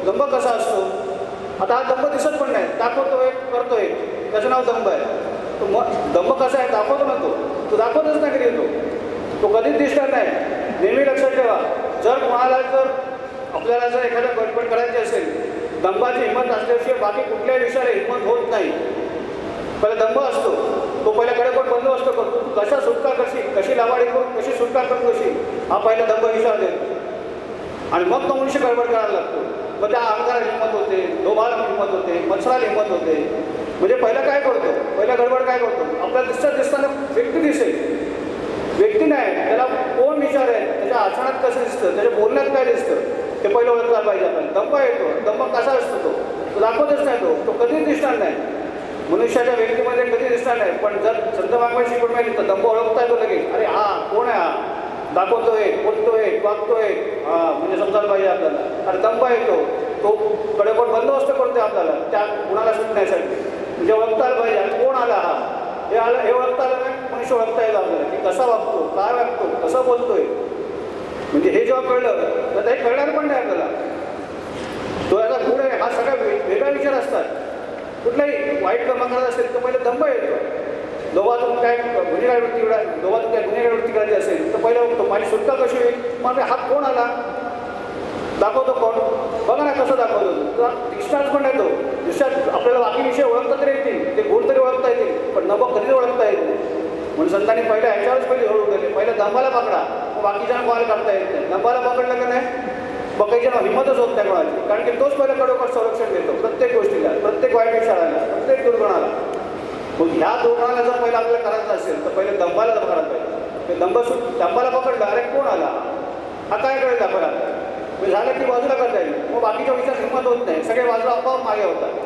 दंभ कसा असतो? आता हा दंभ दिसत पण नाही, दाखवतोय करतोय, त्याचं नाव दंभ आहे. तो मग दंभ कसा आहे दाखवतो ना, तो तो दाखवतच नाही कधी येतो, तो कधीच दिसणार नाही. नेहमी लक्षात ठेवा, जर कोणाला जर आपल्याला जर एखादं गडबड करायची असेल, दंभाची हिंमत असल्याशिवाय बाकी कुठल्याही विषयाला हिंमत होत नाही. पहिला दंभ असतो, तो पहिला गडबड बंदोबस्त करतो, कशा सुटका करशील, कशी लावाडी करून कशी सुटका करून कशी, हा पहिला दंभ विचार देतो. आणि मग तो मनुष्य गडबड करायला लागतो. मग त्या अहंकाराला हिंमत होते, लोभाला हिंमत होते, मत्सराला हिंमत होते. म्हणजे पहिला काय करतो, पहिला गडबड काय करतो, आपल्याला दिसत दिसताना व्यक्ती दिसेल, व्यक्ती नाही, त्याला कोण विचार आहे, त्याच्या आचरणात कसं दिसतं, त्याच्या बोलण्यात काय दिसतं, ते पहिलं ओळखायला पाहिजे आपल्याला. दंभ येतो, दंभ कसा असतो, तो तो दाखवतच नाही, तो तो कधीच दिसणार नाही, मनुष्याच्या व्यक्तीमध्ये कधी दिसणार नाही. पण जर संत वाङ्मय शिकवून माहिती तर दंभ ओळखता येतो लगेच. अरे हा कोण आहे, हा दाखवतोय, बोलतोय, वागतोय, हा म्हणजे समजायला पाहिजे आपल्याला. अरे दंभ येतो, तो गडबड बंदोबस्त करतोय आपल्याला त्या गुणाला सुटण्यासाठी. म्हणजे ओळखता आलं पाहिजे कोण आला, हा हे आलं, हे ओळखता आलं नाही, मनुष्य ओळखता येईल आपल्याला की कसा वागतो, काय वागतो, कसं बोलतोय. म्हणजे हे जेव्हा कळलं तर हे कळणार पण नाही आपल्याला. तो याचा गुण आहे, हा सगळा वेगळा विचार असतात. कुठलाही वाईट कर्म करत असेल तर पहिलं दंभ येतो. लोभातून काय गुन्हेगार वृत्ती लोभातून काय गुन्हेगार वृत्ती करायची असेल तर पहिलं बघतो माझी सुटका कशी होईल, मग हा कोण आला, दाखवतो कोण, बघा ना कसं दाखवतो. तुला दिसणारच पण येतो, दिसतात आपल्याला बाकी विषय ओळखता तरी येतील, ते गुण तरी ओळखता येतील, पण नभं कधीच ओळखता येत नाही. म्हणून संतांनी पहिल्या ह्याच्यावरच पहिले हळू गेले, पहिल्या दंभाला पकडा, मग बाकीच्या कोणाला काढता येत नाही. दंभाला पकडलं का नाही बघायच्या ना हिंमतच होत नाही कोणाची, कारण की तोच पहिला कडोकड संरक्षण देतो प्रत्येक गोष्टीला, प्रत्येक वाईट विचाराला, प्रत्येक दुर्गुणाला. मग ह्या दुर्गुणाला जर पहिला आपल्याला करायचं असेल तर पहिले दंभाला करायला पाहिजे. ते दंभ सुट दंभाला पकडला, अरे कोण आला, हा काय कळेल आपल्याला, म्हणजे झालं की बाजूला करता येईल. मग बाकीच्या विचार हिंमत होत नाही, सगळे बाजूला आपोआप मागे होतात.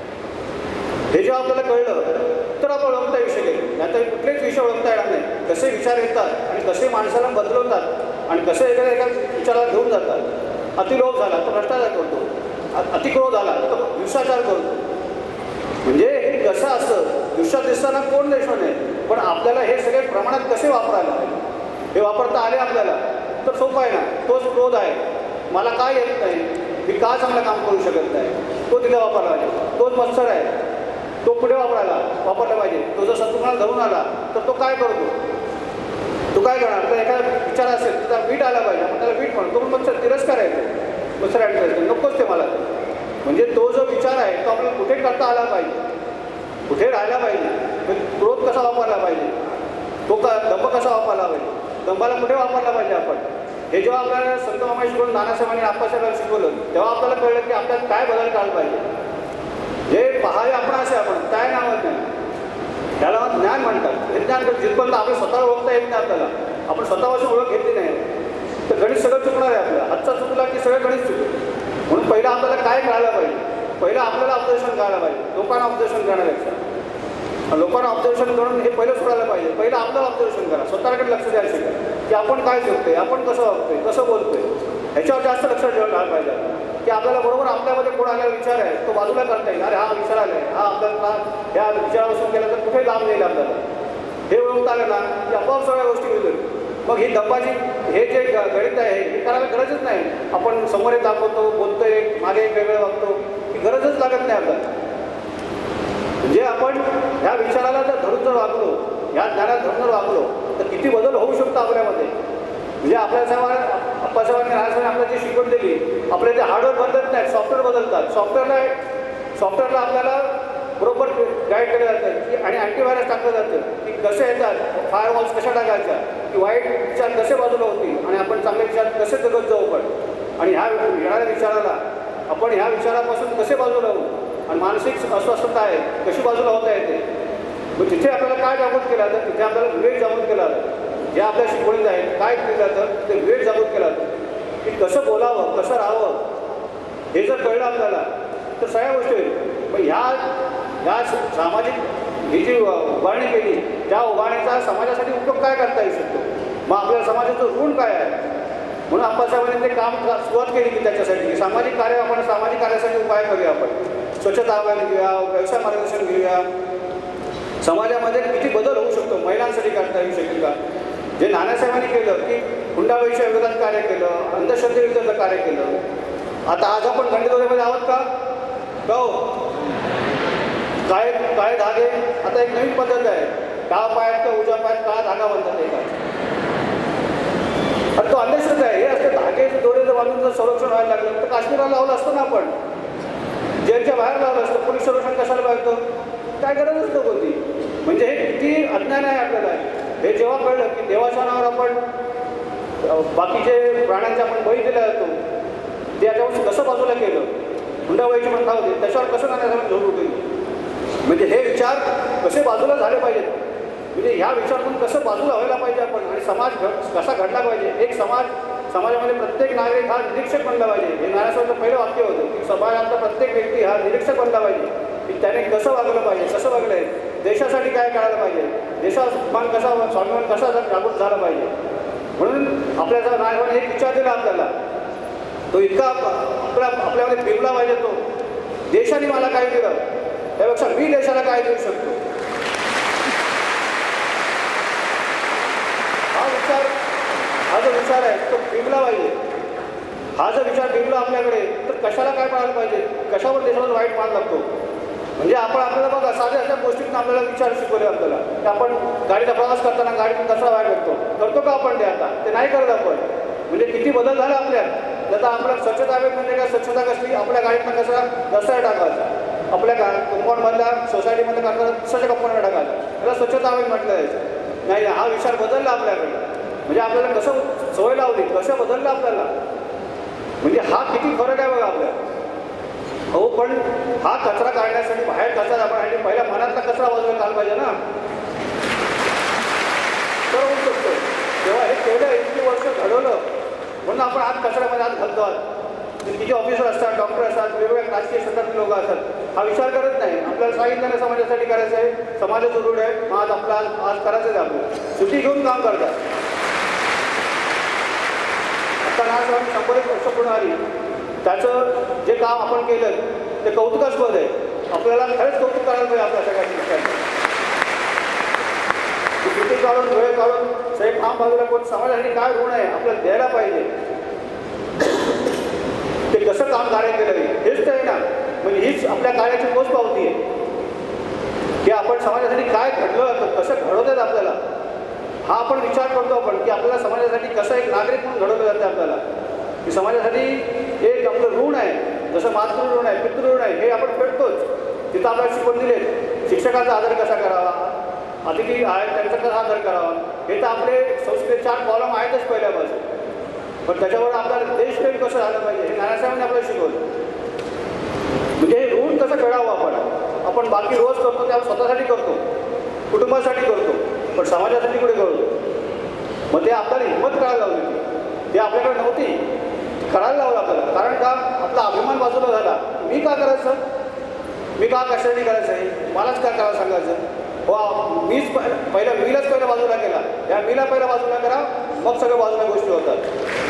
हे जेव्हा आपल्याला कळलं तर आपण ओळखता येऊ शकेल, नाहीतर कुठलेच विषय ओळखता येणार नाही. कसे विचार येतात आणि कसे माणसाला बदलवतात आणि कसे एखाद्या एका विचाराला घेऊन जातात. अतिलोभ झाला तो भ्रष्टाचार करतो, अतिक्रोध झाला तो हिंसाचार करतो. म्हणजे हे कसं असतं, दृश्यात दिसताना कोण देशण आहे, पण आपल्याला हे सगळे प्रमाणात कसे वापरायला, हे वापरता आले आपल्याला तर सोपं आहे ना. तोच क्रोध आहे, मला काय येत नाही, मी का चांगलं काम करू शकत नाही, तो तिथे वापरला पाहिजे. तोच मत्सर आहे, तो पुढे वापरायला वापरला पाहिजे. तो जर शत्रुघ्नाला धरून आला तर तो काय करतो, तो काय करणार, तर एखादा विचार असेल तर त्याला वीट आला पाहिजे, आपण त्याला वीट म्हणतो, पण मत्सर तिरस्कार आहे, तो मत्सर ॲड नकोच ते मला. म्हणजे तो जो विचार आहे तो आपल्याला कुठे करता आला पाहिजे, कुठे राहायला पाहिजे, क्रोध कसा वापरला पाहिजे, तो का दंभ कसा वापरला पाहिजे, दंभाला कुठे वापरला पाहिजे आपण. हे जेव्हा आपल्याला संत वाङ्मय शिकवून नानासाहेबांनी आप्पासाहेबांना शिकवलं तेव्हा आपल्याला कळलं की आपल्याला काय बदल काढला पाहिजे. जे पहावे आपण असे आपण काय नावत नाही, त्याला ज्ञान म्हणतात. हे ज्ञान जिथपर्यंत आपलं स्वतःला ओळखता येत नाही आपल्याला, आपण स्वतःपासून ओळख घेतली नाही तर गणित सगळं चुकणार आहे आपल्याला. हातचा चुकला की सगळं गणित चुकलं. म्हणून पहिला आपल्याला काय कळायला पाहिजे, पहिलं आपल्याला ऑब्झर्वेशन करायला पाहिजे, लोकांना ऑब्झर्वेशन करण्यापेक्षा. लोकांना ऑब्झर्वेशन करून हे पहिलं सोडायला पाहिजे. पहिलं आपल्याला ऑब्झर्वेशन करा, स्वतःकडे लक्ष द्यायला शिका की आपण काय शिकतोय, आपण कसं वागतोय, कसं बोलतोय, ह्याच्यावर जास्त लक्ष ठेवायला पाहिजे. की आपल्याला बरोबर आपल्यामध्ये कोण आलेला विचार आहे तो बाजूला करता येईल. अरे हा विचार आला आहे, हा आपल्याला ह्या विचारापासून केला तर कुठे लाभ येईल आपल्याला, हे ओळखता आलं ना की आपोआप सगळ्या गोष्टी होतील. मग ही दंभाची हे जे गणित आहे हे करायला गरजच नाही. आपण समोर एक दाखवतो, बोलतोय, मागे एक वेगळं वागतो, ही गरजच लागत नाही आपल्याला. म्हणजे आपण ह्या विचाराला जर धरून जर वागलो, ह्या ज्ञानात धरून जर वागलो तर किती बदल होऊ शकतो आपल्यामध्ये. म्हणजे आपल्या साहेबांना अप्पासाहेबांनी राहायला आपल्याला जी शिकवण दिली, आपले ते हार्डवेअर बदलत नाही, सॉफ्टवेअर बदलतात. सॉफ्टवेअरला सॉफ्टवेअरला आपल्याला बरोबर गाईड केलं जातं की आणि अँटीव्हायरस टाकलं जातं की कसे येतात, फायरवॉल्स कशा टाकायच्या, की वाईट विचार कसे बाजूला होतील आणि आपण चांगले विचार कसे जगत जाऊ पण. आणि ह्या येणाऱ्या विचाराला आपण ह्या विचारापासून कसे बाजूला होऊ आणि मानसिक अस्वस्थता आहे कशी बाजूला होता येते. मग तिथे आपल्याला काय जागृत केलं जातं, तिथे आपल्याला विवेक जागृत केला जातं. जे आपल्या शिकवणीत आहे काय केलं जातं ते विवेक जागृत केला जातं की कसं बोलावं, कसं राहावं. हे जर कळलं आपल्याला तर सगळ्या गोष्टी होईल. मग ह्या ह्या सामाजिक ही जी उभारणी केली त्या उभारणीचा समाजासाठी उपयोग काय करता येऊ शकतो, मग आपल्या समाजाचं ऋण काय आहे. म्हणून अप्पासाहेबांनी ते काम सुरुवात केली की त्याच्यासाठी सामाजिक कार्य, आपण सामाजिक कार्यासाठी उपाय करूया. आपण स्वच्छता अभियान घेऊया, व्यवसाय मार्गदर्शन घेऊया, समाजामध्ये किती बदल होऊ शकतो, महिलांसाठी करता येऊ शकेल का. जे नानासाहेबांनी केलं की हुंडाबळीच्या विरोधात कार्य केलं, अंधश्रद्धेविरोधात कार्य केलं, आता आज आपण गंडीदोऱ्यामध्ये आहोत का? हो. काय काय धागे आता एक नवीन पद्धत आहे. डावा पायात किंवा उजव्या पायात काळा धागा बांधतात एका. आणि तो अंधश्रद्धा आहे. हे असते धागे दोरे जर बांधून जर संरक्षण व्हायला लागलं तर काश्मीरला लावलं असतं ना आपण. जेलच्या बाहेर लावलं असतं. पोलीस संरक्षण कशाला पाहिजे? काय गरजच नव्हती होती. म्हणजे हे किती अज्ञान आहे आपल्याला. हे जेव्हा कळलं की देवाच्या नावावर आपण बाकीचे प्राण्यांचे आपण बळी दिला जातो ते याच्यावर कसं बाजूला केलं, हुंडाबळीची प्रथा होती त्याच्यावर कसं नाण्यासाठी झोप होती. म्हणजे हे विचार कसे बाजूला झाले पाहिजेत. म्हणजे ह्या विचारातून कसं बाजूला व्हायला पाहिजे आपण आणि समाज घड कसा घडला पाहिजे. एक समाज समाजामध्ये प्रत्येक नागरिक हा निरीक्षक बनला पाहिजे. हे नाण्याचं पहिलं वाक्य होतं की समाजातला प्रत्येक व्यक्ती हा निरीक्षक बनला पाहिजे की त्याने कसं वागलं पाहिजे, कसं वागलं आहे, देशासाठी काय करायला पाहिजे, देशाभिमान कसा स्वाभिमान कसा जागृत झाला पाहिजे. म्हणून आपल्याचा नायकाने एक विचार दिला आपल्याला. तो इतका आपल्या आपल्यामध्ये बिरला पाहिजे. तो देशाने मला काय दिलं त्यापेक्षा मी देशाला काय देऊ शकतो हा विचार हा जो विचार आहे तो बिरला पाहिजे. हा जर विचार बिरला आपल्याकडे तर कशाला काय पाळायला पाहिजे, कशावर देशावर वाईट मान लागतो. म्हणजे आपण आपल्याला बघा साध्या अशा गोष्टींना आपल्याला विचार शिकवले आपल्याला की आपण गाडीचा प्रवास करताना गाडीतून कचरा बाहेर करतो करतो का आपण ते आता ते नाही करत आपण. म्हणजे किती बदल झाला आपल्यात. आता आपल्या स्वच्छता हवेत म्हणजे काय स्वच्छता कसली आपल्या गाडीतनं कचरा रस्त्यावर टाकायचा, आपल्या गा कंपाऊंडमधल्या सोसायटीमध्ये टाकायचा दुसऱ्याच्या कंपाऊंडवर टाकायचा, त्याला स्वच्छता हवेत म्हटलं जायचं. नाही हा विचार बदलला आपल्याकडे. म्हणजे आपल्याला कसं सवय लावली कसं बदललं आपल्याला. म्हणजे हा किती फरक आहे बघा आपल्या. हो पण हा कचरा काढण्यासाठी बाहेर कचरा आपण आणि पहिला मनातला कचरा बाजूला काढला पाहिजे ना. तर होऊ शकतो तेव्हा हे केवढं इतकी वर्ष घडवलं म्हणून आपण आज कचऱ्यामध्ये आज घालतो. आज किती ऑफिसर असतात, डॉक्टर असतात, वेगवेगळ्या राजकीय क्षेत्रातले लोक असतात. हा विचार करत नाही. आपल्याला सांगितलं नाही समाजासाठी करायचं आहे, समाजात जरूर आहे, आज आपला आज करायचं आहे. आपलं सुट्टी घेऊन काम करतात. आता आज आम्ही शंभर एक वर्ष पूर्ण आली त्याचं जे काम आपण केलं ते कौतुकास्पद आहे. आपल्याला खरंच कौतुक करायला पाहिजे आपल्या सगळ्या ठिकाणी. सुट्टी काढून वेळ काढून सगळे काम बाजूला कोण समाजासाठी काय ऋण आहे आपल्याला द्यायला पाहिजे. ते कसं काम कार्य केलं हेच तर आहे ना. म्हणजे हीच आपल्या कार्याची पोचपावती आहे की आपण समाजासाठी काय घडलं कसं घडवतात आपल्याला. हा आपण विचार करतो आपण की आपल्याला समाजासाठी कसं एक नागरिक म्हणून घडवलं जातं आपल्याला की समाजासाठी एक आपलं ऋण आहे. जसं मातृ ऋण आहे, पितृ ऋण आहे हे आपण फेडतोच. तिथं आपल्याला शिकवून दिले शिक्षकाचा आदर कसा करावा, अतिथी आहे त्यांचा कसा आदर करावा. हे तर आपले संस्कृत चार कॉलम आहेतच पहिल्यापासून. पण त्याच्यावर आपल्याला देशप्रेम कसं झालं पाहिजे हे नानासाहेबांनी आपल्याला शिकवलं. म्हणजे हे ऋण कसं फेडावं आपण. आपण बाकी रोज करतो ते आपण स्वतःसाठी करतो, कुटुंबासाठी करतो, पण समाजासाठी कुठे करतो. मग ते आपल्याला हिंमत करायला लावली. ते आपल्याकडे नव्हती करायला लावलं आपल्याला. कारण का आपला अभिमान बाजूला झाला. मी का करायचं, मी का कशासाठी करायचं आहे, मलाच का करायला सांगायचं. हो मीच पहिला मीलाच पहिला बाजूला केला. या मीला पहिला बाजूला करा मग सगळ्या बाजूला गोष्टी होतात.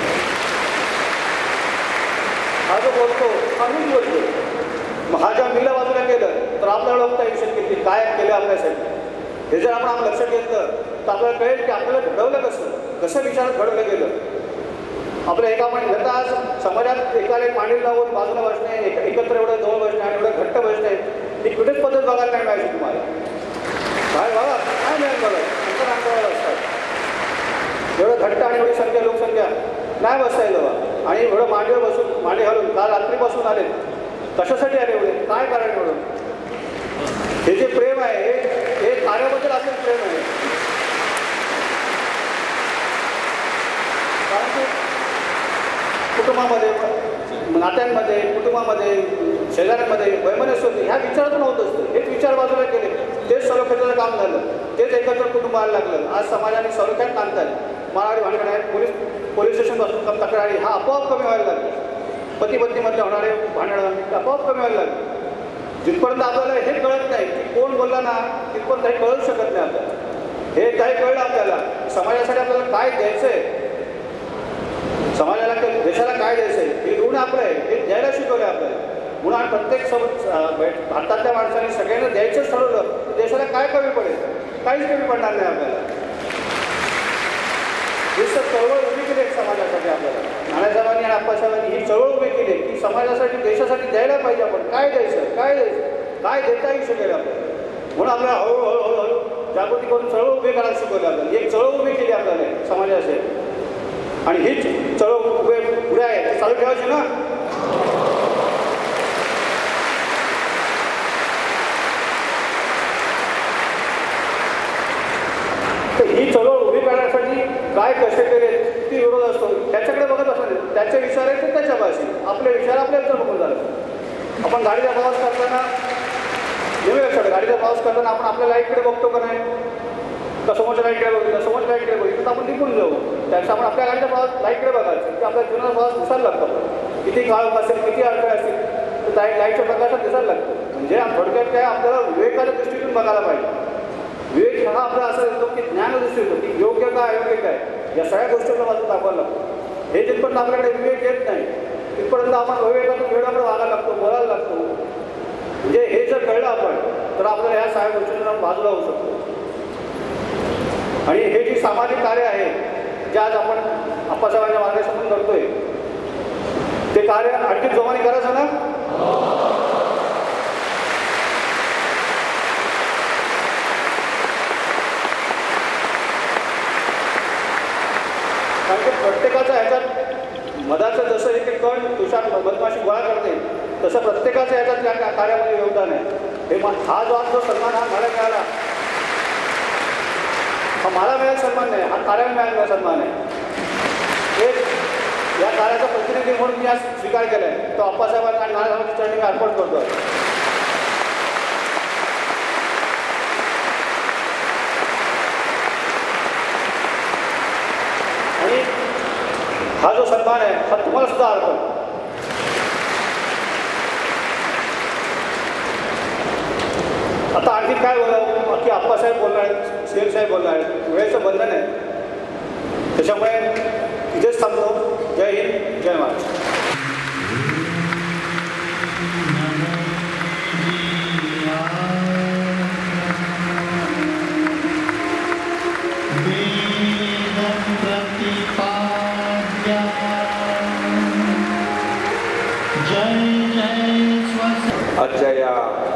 हा जो बोलतो हा मीच बोलतो. मग हा ज्या मीला बाजूला केलं तर आपल्याला बघता येऊ शकते की काय केलं आपल्यासाठी. हे जर आपण लक्षात घेतलं तर आपल्याला कळेल की आपल्याला घडवलं कसं कसं विचारात घडवलं गेलं. आपल्या एका म्हणजे आता आज समाजात एकाला एक मांडील लावून बाजूला बसणे एक एकत्र एवढं जवळ बसणे आणि एवढं घट्ट बसणे ही कुठेच पद्धत बघायला नाही मिळायची तुम्हाला. काय बघा काय मिळेल बघा नंतर अंतराला असतात एवढं घट्ट आणि एवढी संख्या लोकसंख्या नाही बसता येईल बाबा. आणि एवढं मांडीवर बसून मांडी घालून काल रात्रीपासून आले कशासाठी आले एवढे काय कारण एवढं. हे जे प्रेम आहे हे कार्याबद्दल असलेलं प्रेम आहे. कारण की कुटुंबामध्ये नात्यांमध्ये कुटुंबामध्ये शेजाऱ्यांमध्ये वैमनस्यते ह्या विचारातून होत असतं. हेच विचार बाजूला केले तेच सलोख्याचं काम झालं. तेच एकत्र कुटुंबाला लागलं. आज समाजाने सलोख्यात नांदतात. मारामारी भांडण आहे पोलीस पोलीस स्टेशनपासून तक्रारी हा आपोआप कमी व्हायला लागली. पती पत्नीमधले होणारे भांडणं आपोआप कमी व्हायला लागले. जिथपर्यंत आपल्याला हे कळत नाही की कोण बोलला ना तिथपर्यंत काही कळू शकत नाही आपल्याला. हे काही कळलं आपल्याला समाजासाठी आपल्याला काय द्यायचं आहे, समाजाला देशाला काय द्यायचं आहे हे ऋण आपलं आहे हे द्यायला शिकवलं आपल्याला. म्हणून आणि प्रत्येक सम भारतातल्या माणसाने सगळ्यांना द्यायचंच ठरवलं देशाला काय कमी पडेल, काहीच कमी पडणार नाही आपल्याला. ही चळवळ उभी केली एक समाजासाठी आपल्याला. नानासाहेबांनी आणि आप्पासाहेबांनी ही चळवळ उभी केली की की समाजासाठी देशासाठी द्यायला पाहिजे. आपण काय द्यायचं काय द्यायचं काय देता येऊ शकेल आपल्याला. म्हणून आपल्याला हळूहळू हळूहळू जागृती करून चळवळ उभी करायला शिकवली. आपल्याला एक चळवळ उभी केली आपल्याला समाजासाठी. आणि हीच चळवळ उभे पुढे आहे चालू ठेवायची ना. तर ही चळवळ उभी करण्यासाठी काय कसे केले ती विरोध असतो त्याच्याकडे बघत असणार. त्याचे विचार आहेत ते त्याच्या भाषेत. आपले विचार आपल्या विचार बघून झाले. आपण गाडीचा प्रवास करताना नेहमी लक्षात गाडीचा प्रवास करताना आपण आपल्या लाईटकडे बघतो का नाही. का समोरच्या लाईटकडे बघितलं समोरच्या लाईटकडे बघितलं तर आपण निघून जाऊ. त्यापेक्षा आपण आपल्या गाडीचा प्रवास लाईटकडे बघायचं की आपल्या जीवनाचा प्रवास दिसायला लागतो. किती काळ असेल किती अडथळे असतील तर त्या लाईटच्या प्रकाशात दिसायला लागतं. म्हणजे थोडक्यात काय आपल्याला विवेकाच्या दृष्टीतून बघायला पाहिजे. विवेक हा आपला असं येतो की ज्ञान दृष्टी येतो की योग्य काय अयोग्य काय या सगळ्या गोष्टींना बाजू दाखवायला लागतो. हे जिथपर्यंत आपल्याकडे विवेक येत नाही तिथपर्यंत आपण विवेकातून वेळाकडे वागायला लागतो बोलायला लागतो. म्हणजे हे जर कळलं आपण तर आपल्याला ह्या सगळ्या गोष्टींना बाजूला होऊ शकतो. आणि हे जी सामाजिक कार्य आहे जे आज आपण आप्पासाहेबांच्या मार्गदर्शनातून करतोय ते कार्य आणखी जोमाने करायचं ना. कारण की प्रत्येकाचं ह्याच्यात मधाचं जसं एक एक कण तुषार मधमाशी गोळा करते तसं प्रत्येकाचं ह्याच्यात या कार्यामध्ये योगदान आहे. हे हा जो आज जो सन्मान हा मला मिळाला हा मला मिळाला सन्मान नाही. हा कार्याला मिळालेला सन्मान आहे. एक या कार्याचा प्रतिनिधी म्हणून मी आज स्वीकार केला आहे. तो आप्पासाहेबांना आणि नानासाहेबांच्या चरणी मी अर्पण करतो. आणि हा जो सन्मान आहे हा तुम्हाला सुद्धा अर्पण. आता आणखी काय बोलावं बाकी आप्पासाहेब बोलणार आहेत सीएम साहेब बोलणार आहेत. वेळेचं बंधन आहे त्याच्यामुळे इथेच थांबतो. जय हिंद जय महाराष्ट्र. आजच्या या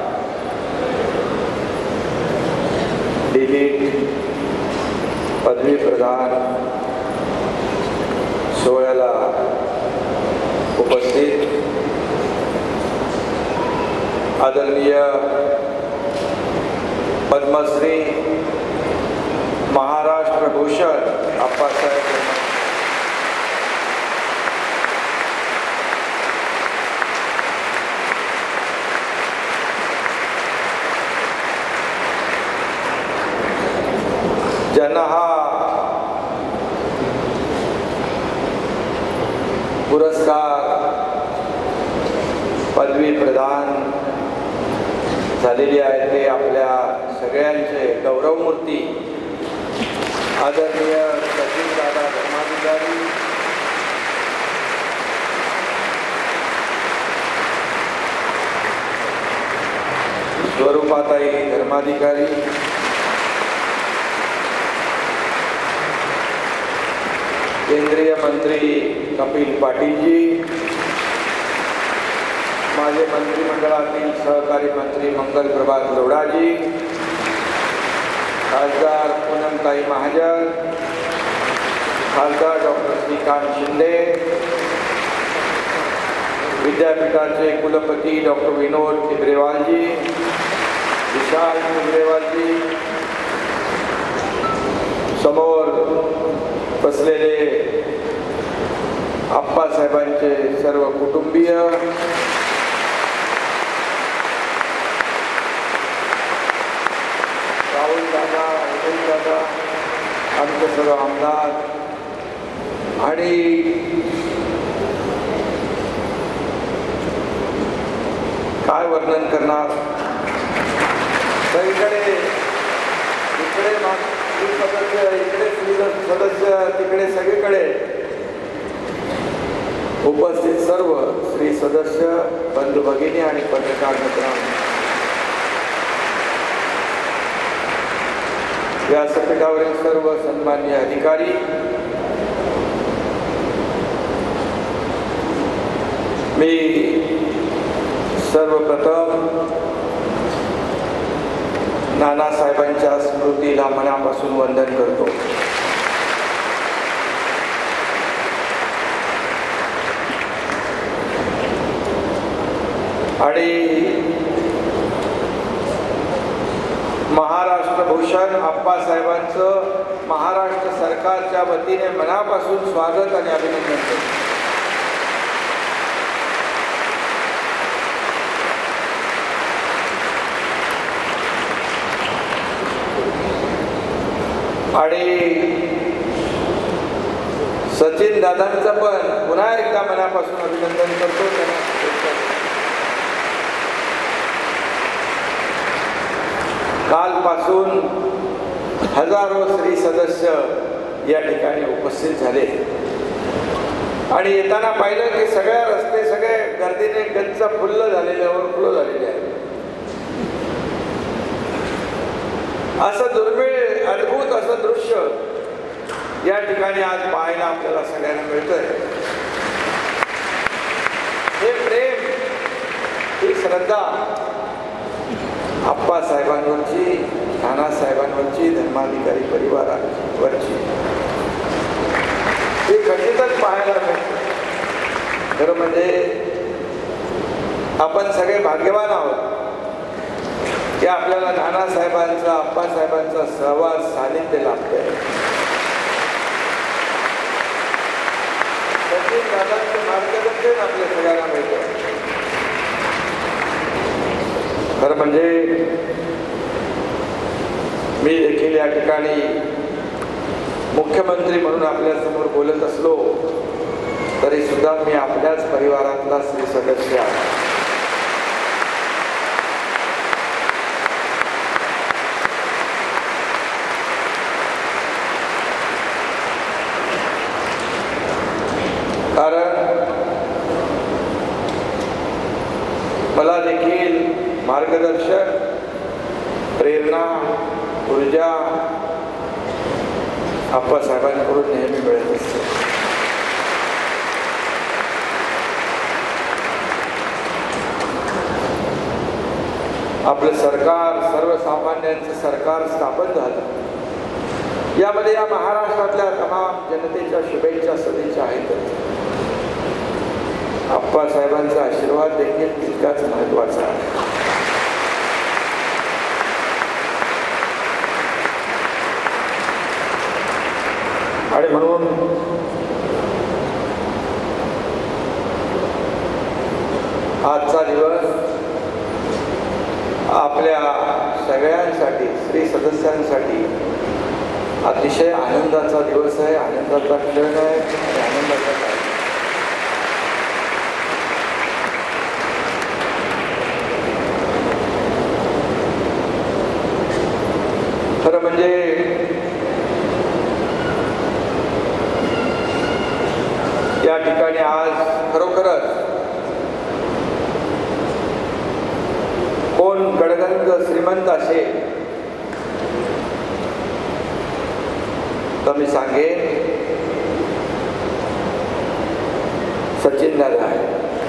डिलीट पदवी प्रदान सोहळ्याला उपस्थित आदरणीय पद्मश्री महाराष्ट्र भूषण आप्पासाहेब ज्यांना हा पुरस्कार पदवी प्रदान झालेली आहे ते आपल्या सगळ्यांचे गौरवमूर्ती आदरणीय सचिन दादा धर्माधिकारी, स्वरूपाताई धर्माधिकारी, केंद्रीय मंत्री कपिल पाटील जी, माझे मंत्रिमंडळातील सहकारी मंत्री मंगल प्रभात लोढाजी, खासदार पूनमताई महाजन, खासदार डॉक्टर श्रीकांत शिंदे, विद्यापीठाचे कुलपती डॉक्टर विनोद खिब्रेवालजी, विशाल खिब्रेवालजी, समोर बसलेले आप्पासाहेबांचे सर्व कुटुंबीय, राहुल दादा, उदय दादा, आमचे सर्व आमदार आणि काय वर्णन करणार. सगळीकडे इकडे सदस्य, इकडे सदस्य, तिकडे सगळीकडे उपस्थित सर्व श्री सदस्य बंधू भगिनी आणि पत्रकार मित्रांनो, व्यासपीठावरील सर्व सन्माननीय अधिकारी, मी सर्वप्रथम नानासाहेबांच्या स्मृतीला मनापासून वंदन करतो. आणि महाराष्ट्र भूषण आप्पासाहेबांचं महाराष्ट्र सरकारच्या वतीने मनापासून स्वागत आणि अभिनंदन करतो. आणि सचिन दादांचं पण पुन्हा एकदा मनापासून अभिनंदन करतो. कालपासून हजारो स्त्री सदस्य या ठिकाणी उपस्थित झाले आणि येताना पाहिलं की सगळ्या रस्ते सगळे गर्दीने गच्च फुल्ल झालेले ओव्हरफ्लो झालेले आहेत. असं दुर्मिळ अद्भुत असं दृश्य या ठिकाणी आज पाहायला आपल्याला सगळ्यांना मिळतंय. हे प्रेम, ही श्रद्धा आप्पासाहेबांवरची, नानासाहेबांवरची, धर्माधिकारी परिवारावरची हे खचितच पाहायला मिळतं. खरं म्हणजे आपण सगळे भाग्यवान आहोत की आपल्याला नानासाहेबांचा, आप्पासाहेबांचा सहवास, सानिध्य लाभतंय. सचिन दादांचं मार्गदर्शन आपल्या सगळ्यांना मिळतं. खरं म्हणजे मी देखील या ठिकाणी मुख्यमंत्री म्हणून आपल्या समोर बोलत असलो तरी सुद्धा मी आपल्याच परिवारातला स्त्री सदस्य आहे. कारण मला देखील मार्गदर्शन, प्रेरणा, ऊर्जा आप्पासाहेबांकडून नेहमी मिळत असते. आपलं सरकार सर्वसामान्यांचं सरकार स्थापन झालं. यामध्ये या महाराष्ट्रातल्या तमाम जनतेच्या शुभेच्छा सदिच्छा आहेत. आप्पासाहेबांचा आशीर्वाद देखील तितकाच महत्वाचा आहे. आणि म्हणून आजचा दिवस आपल्या सगळ्यांसाठी, स्त्री सदस्यांसाठी अतिशय आनंदाचा दिवस आहे, आनंदाचा क्षण आहे आणि आनंदाचा काळ. खरं म्हणजे या ठिकाणी आज खरोखरच कोण गडगंज श्रीमंत असेल तर मी सांगेन सचिन दादा आहे.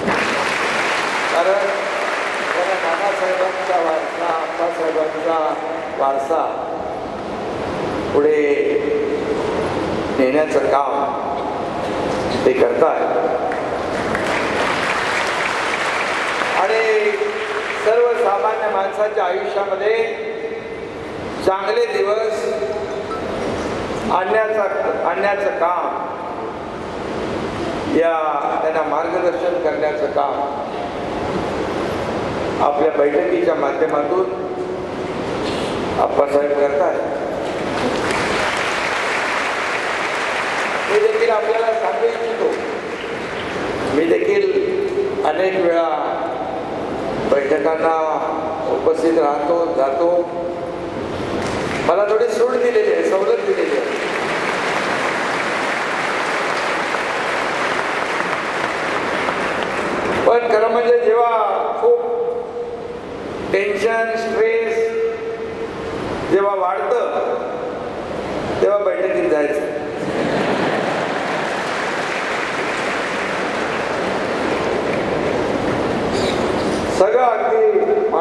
कारण त्याला नानासाहेबांचा वारसा, आप्पासाहेबांचा वारसा पुढे नेण्याचं काम ते करतात. आणि सर्वसामान्य माणसाच्या आयुष्यामध्ये चांगले दिवस आणण्याचा आणण्याचं काम, या त्यांना मार्गदर्शन करण्याचं काम आपल्या बैठकीच्या माध्यमातून आप्पासाहेब करतात. मी देखील आपल्याला सांगू इच्छितो, मी देखील अनेक वेळा बैठकांना उपस्थित राहतो, जातो. मला थोडी सूट दिलेली आहे, सवलत दिलेली आहे. पण खरं म्हणजे जेव्हा खूप टेन्शन, स्ट्रेस जेव्हा वाढतं तेव्हा बैठकीत जायचं.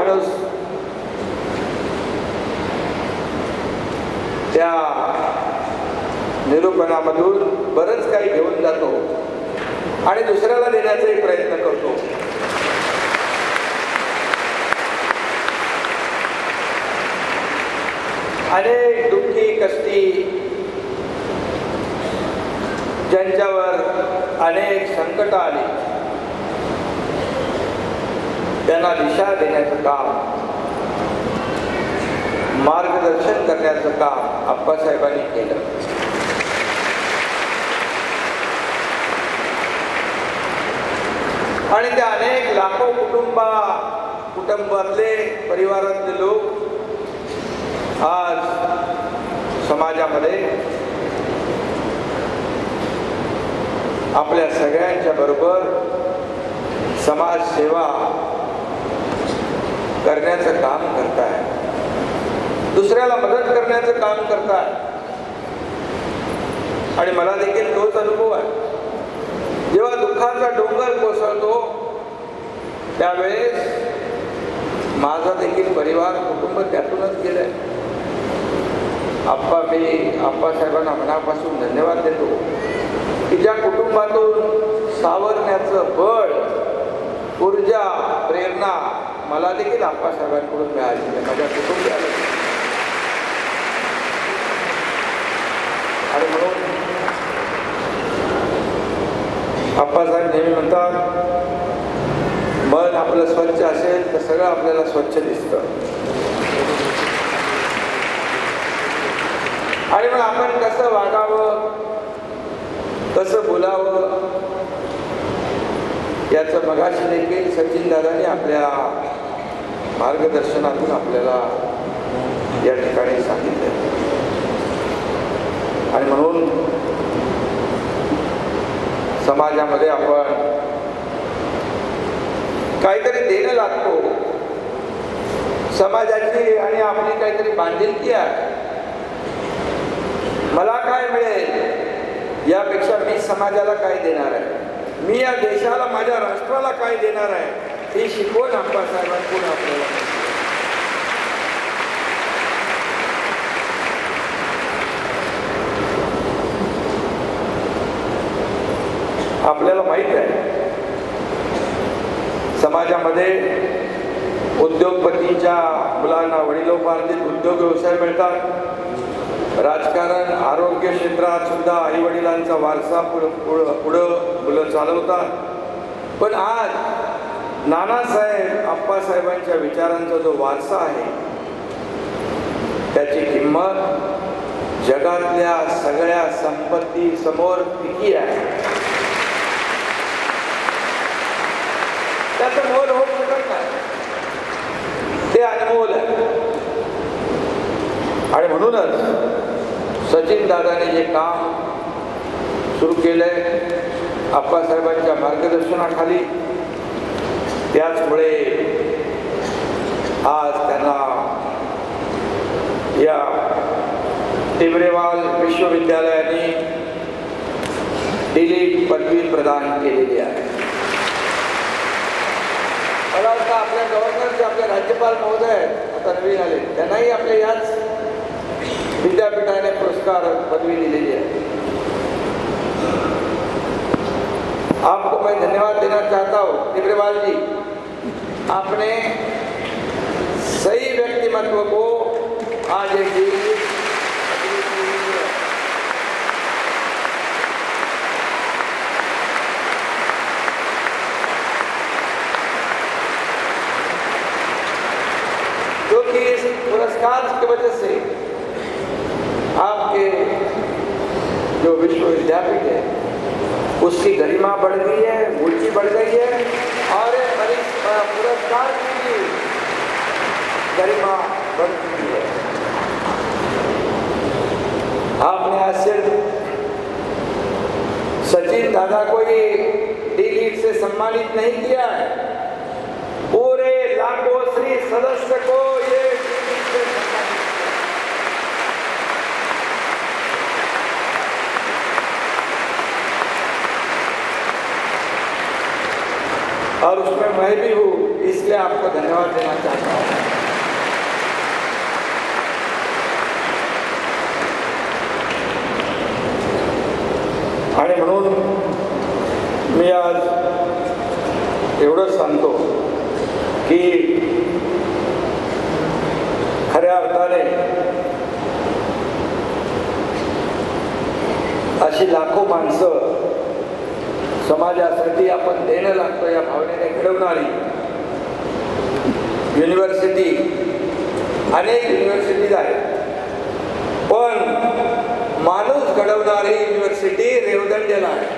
माणूस त्या निरूपणामधून बरंच काही घेऊन जातो आणि दुसऱ्याला देण्याचाही प्रयत्न करतो. अनेक दुःखी कष्टी ज्यांच्यावर अनेक संकट आली त्यांना दिशा देण्याचं काम, मार्गदर्शन करण्याचं काम आप्पासाहेबांनी केलं. आणि त्या अनेक लाखो कुटुंबा कुटुंबातले परिवारातले लोक आज समाजामध्ये आपल्या सगळ्यांच्या बरोबर समाजसेवा करण्याचं काम करताय, दुसऱ्याला मदत करण्याचं काम करताय. आणि मला देखील तोच अनुभव आहे. जेव्हा दुःखाचा डोंगर कोसळतो त्यावेळेस माझा देखील परिवार कुटुंब त्यातूनच गेलंय. आप्पा मी आप्पासाहेबांना मनापासून धन्यवाद देतो की ज्या कुटुंबातून सावरण्याचं बळ, ऊर्जा, प्रेरणा मला देखील आप्पासाहेबांकडून मिळाली, माझ्या कुटुंबियाला. आणि म्हणून आप्पासाहेब नेहमी म्हणतात, मन आपलं स्वच्छ असेल तर सगळं आपल्याला स्वच्छ दिसतं. आणि मग आपण कसं वागावं, कसं बोलावं याचं मगाशी देखील सचिन दादांनी आपल्या मार्गदर्शनातून आपल्याला या ठिकाणी सांगितलं. आणि म्हणून समाजामध्ये आपण काहीतरी देणं लागतो. समाजाची आणि आपली काहीतरी बांधिलकी आहे. मला काय मिळेल यापेक्षा मी समाजाला काय देणार आहे, मी या देशाला, माझ्या राष्ट्राला काय देणार आहे ही शिकवण आप्पासाहेबांकडून आपल्याला. आपल्याला माहित आहे समाजामध्ये उद्योगपतींच्या मुलांना वडिलोपार्जित उद्योग व्यवसाय मिळतात. राजकारण, आरोग्य क्षेत्रात सुद्धा आई वडिलांचा वारसा पुढं पुढं मुलं चालवतात. पण आज नानासाहेब आप्पासाहेबांच्या विचारांचा जो वारसा आहे त्याची किंमत जगातल्या सगळ्या संपत्ती समोर फिकी आहे. त्याचं मोल होऊ शकत नाही, ते अनमोल आहे. आणि म्हणूनच सचिन दादाने जे काम सुरू केलंय आप्पासाहेबांच्या मार्गदर्शनाखाली, त्याचमुळे आज त्यांना या टिमरेवाल विश्वविद्यालयाने डिलीट पदवी प्रदान केलेली आहे. मला वाटतं आपल्या गव्हर्नर जे आपले राज्यपाल महोदय आहेत, आता नवीन आले, त्यांनाही आपल्या याच विद्यापीठाने पुरस्कार पदवी दिलेली है. आपको मैं धन्यवाद देना चाहता हूँ टिमरेवाल जी, आपने सही व्यक्तिमत्व को आज एक क्योंकि इस पुरस्कार की वजह से आपके जो विश्वविद्यापीठ है उसकी गरिमा बढ़ गई है, ऊंची बढ़ गई है और इस पुरस्कार की भी गरिमा बढ़ चुकी है. आपने आज सिर्फ सचिन दादा को ही डी.लिट से सम्मानित नहीं किया है, पूरे लाखों श्री सदस्य को ये डी.लिट से सम्मानित. और उसमें मैं भी हूँ, इसलिए आपको धन्यवाद देना चाहता हूँ। आणि म्हणून मी आज एवढंच सांगतो की खऱ्या अर्थाने अशी लाखो माणसं समाजासाठी आपण देणं लागतो या भावनेने घडवणारी युनिव्हर्सिटी अनेक युनिव्हर्सिटीज आहेत, पण माणूस घडवणारी युनिव्हर्सिटी रेवदंड्याला आहे.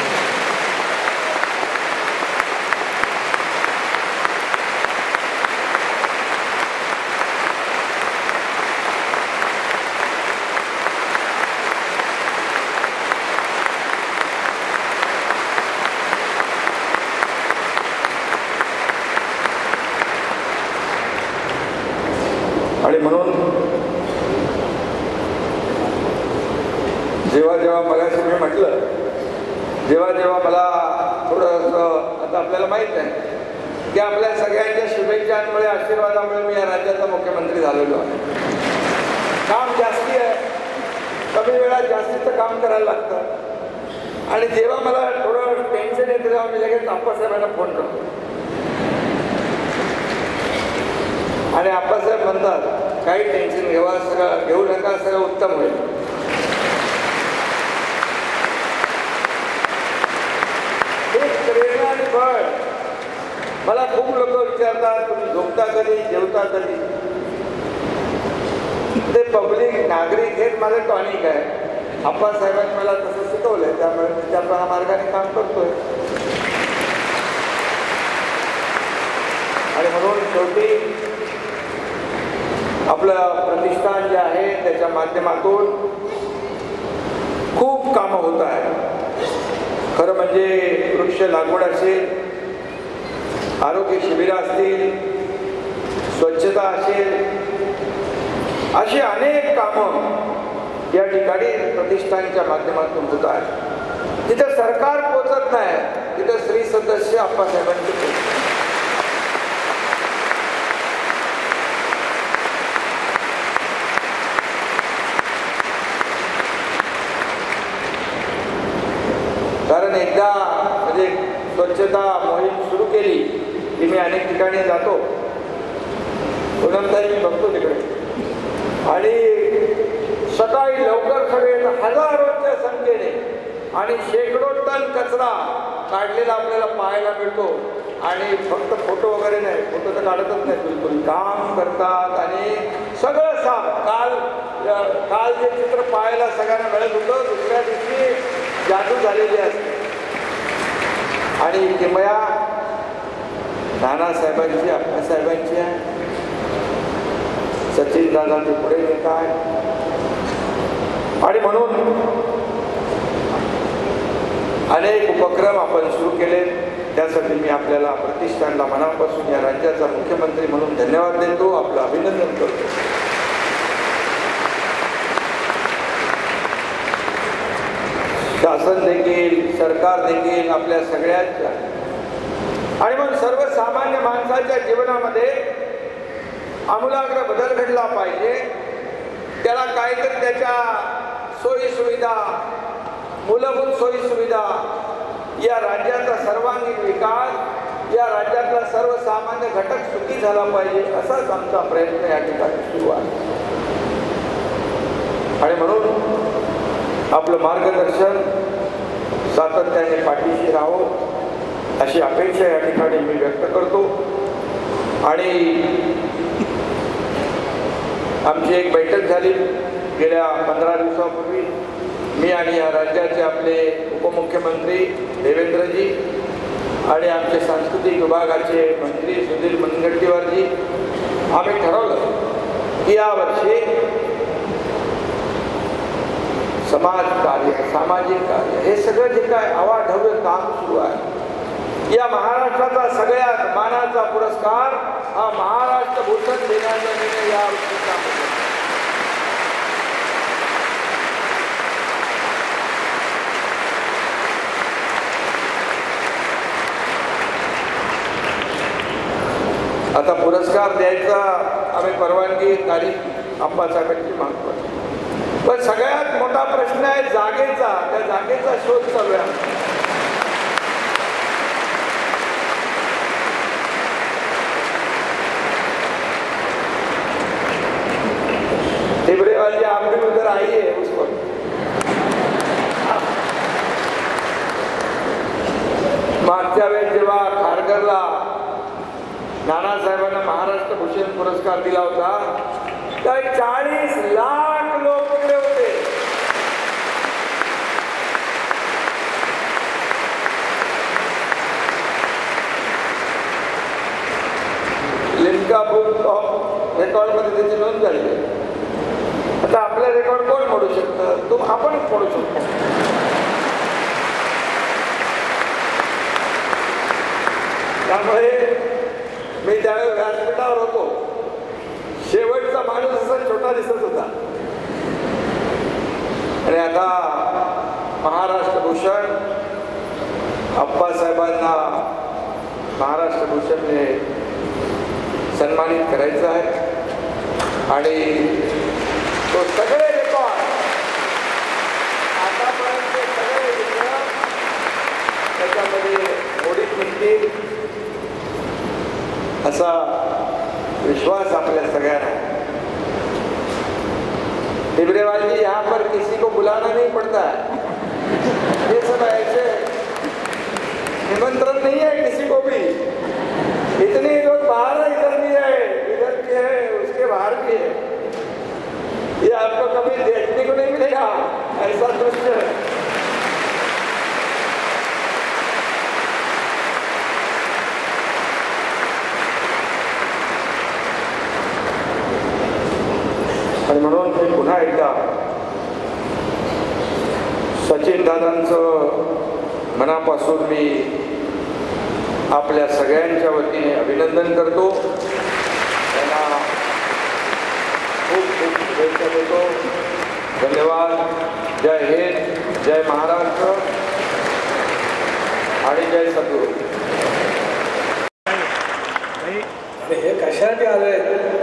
आणि म्हणून जेव्हा जेव्हा मगाशी मी म्हटलं, जेव्हा जेव्हा मला थोडंसं आता आपल्याला माहीत आहे की आपल्या सगळ्यांच्या शुभेच्छांमुळे आशीर्वादामुळे मी या राज्याचा मुख्यमंत्री झालेलो आहे. काम जास्ती आहे, कमी वेळात जास्तीचं काम करायला लागतं. आणि जेव्हा मला थोडं टेन्शन येतं तेव्हा मी लगेच आप्पासाहेबांना फोन करतो आणि आप्पासाहेब म्हणतात काही टेन्शन घेवा, सगळं घेऊ नका, सगळं उत्तम होईल. एक प्रेरणा आणि बळ. मला खूप लोक विचारतात तुम्ही झोपता कधी, जेवता कधी. ते पब्लिक नागरिक हेच माझं टॉनिक आहे. आप्पासाहेबांनी मला तसं शिकवलंय, त्यामुळे मी त्या मार्गाने काम करतोय. आणि म्हणून शेवटी आपलं प्रतिष्ठान जे आहे त्याच्या माध्यमातून खूप कामं होत आहे. खरं म्हणजे वृक्ष लागवड असेल, आरोग्य शिबिरं असतील, स्वच्छता असेल, अशी अनेक कामं या ठिकाणी प्रतिष्ठानच्या माध्यमातून होत आहेत. जिथं सरकार पोचत नाही तिथं श्री सदस्य आप्पासाहेबांचे पोचत. कारण एकदा म्हणजे स्वच्छता मोहीम सुरू केली की मी अनेक ठिकाणी जातो, पूनमताई मी बघतो तिकडे, आणि सकाळी लवकर सगळे हजारोच्या संख्येने आणि शेकडो टन कचरा काढलेला आपल्याला पाहायला मिळतो. आणि फक्त फोटो वगैरे नाही, फोटो तर काढतच नाही, बिलकुल काम करतात आणि सगळं साफ. काल काल जे चित्र पाहायला सगळ्यांना मिळत होतं, दुसऱ्या दिवशी जादू झालेली असते. आणि किमया नानासाहेबांची, अप्पासाहेबांची आहे, सचिन दादा ते पुढे नेता आहे. आणि म्हणून अनेक उपक्रम आपण सुरू केले. त्यासाठी मी आपल्याला प्रतिष्ठानला मनापासून या राज्याचा मुख्यमंत्री म्हणून धन्यवाद देतो, आपलं अभिनंदन करतो. शासन देखील, सरकार देखील आपल्या सगळ्यांच्या, आणि मग सर्वसामान्य माणसाच्या जीवनामध्ये आमूलाग्र बदल घडला पाहिजे. त्याला काहीतरी त्याच्या सोयी सुविधा, मूलभूत सोयी सुविधा, या राज्याचा सर्वांगीण विकास, या राज्यातला सर्वसामान्य घटक सुखी झाला पाहिजे, असाच आमचा प्रयत्न या ठिकाणी सुरू आहे. आणि म्हणून आपलं मार्गदर्शन सातत्याने पाठीशी राहावं अशी अपेक्षा या ठिकाणी मी व्यक्त करतो. आणि आमची एक बैठक झाली गेल्या पंधरा दिवसापूर्वी. मी आणि या राज्याचे आपले उपमुख्यमंत्री देवेंद्रजी आणि आमचे सांस्कृतिक विभागाचे मंत्री सुधीर मुनगंटीवारजी आम्ही ठरवलं की यावर्षी समाज कार्य, सामाजिक कार्य, हे सगळं जे काय अवाढव्य काम सुरू आहे, या महाराष्ट्राचा सगळ्यात मानाचा पुरस्कार हा महाराष्ट्र भूषण देण्याचा निर्णय या वर्षी. आता पुरस्कार द्यायचा आम्ही परवानगी तारीख आप्पासाहेबांची मागतो. पण सगळ्यात मोठा प्रश्न आहे जागेचा. त्या जागेचा शोध चालू आहे. तिबरेवाली आमरी उधर आई है उस वक्त. मागच्या वेळेस जेव्हा खारघरला नानासाहेबांना महाराष्ट्र भूषण पुरस्कार दिला होता तर चाळीस लाख लोक उभे होते. लिम्का बुक ऑफ रेकॉर्ड मध्ये त्याची नोंद झाली. आता आपलं रेकॉर्ड कोण मोडू शकतं? तो आपणच मोडू शकतो. त्यामुळे मी त्यावेळेस व्यासपीठावर होतो. शेवटचा माणूस असा छोटा दिसत होता आणि आता महाराष्ट्र भूषण आप्पासाहेबांना महाराष्ट्र भूषणने सन्मानित करायचं आहे आणि तो सगळे रेकॉर्ड आतापर्यंत सगळे विषय त्याच्यामध्ये मोडीत निघतील असा विश्वास आपल्या सगळ्यांना. तिबरेवाल जी, यहाँ पर किसी को बुलाना नहीं पड़ता है. ये सब ऐसे निमंत्रण नहीं है किसी को भी. इतने लोग बाहर है, इधर भी है, इधर भी है, उसके बाहर भी है. ये आपको कभी देखने को नहीं मिलेगा ऐसा दृश्य. आणि म्हणून मी पुन्हा एकदा सचिन दादांचं मनापासून मी आपल्या सगळ्यांच्या वतीने अभिनंदन करतो. त्यांना खूप खूप शुभेच्छा देतो. धन्यवाद. जय हिंद, जय महाराष्ट्र आणि जय सद्गुरू. हे कशासाठी आले?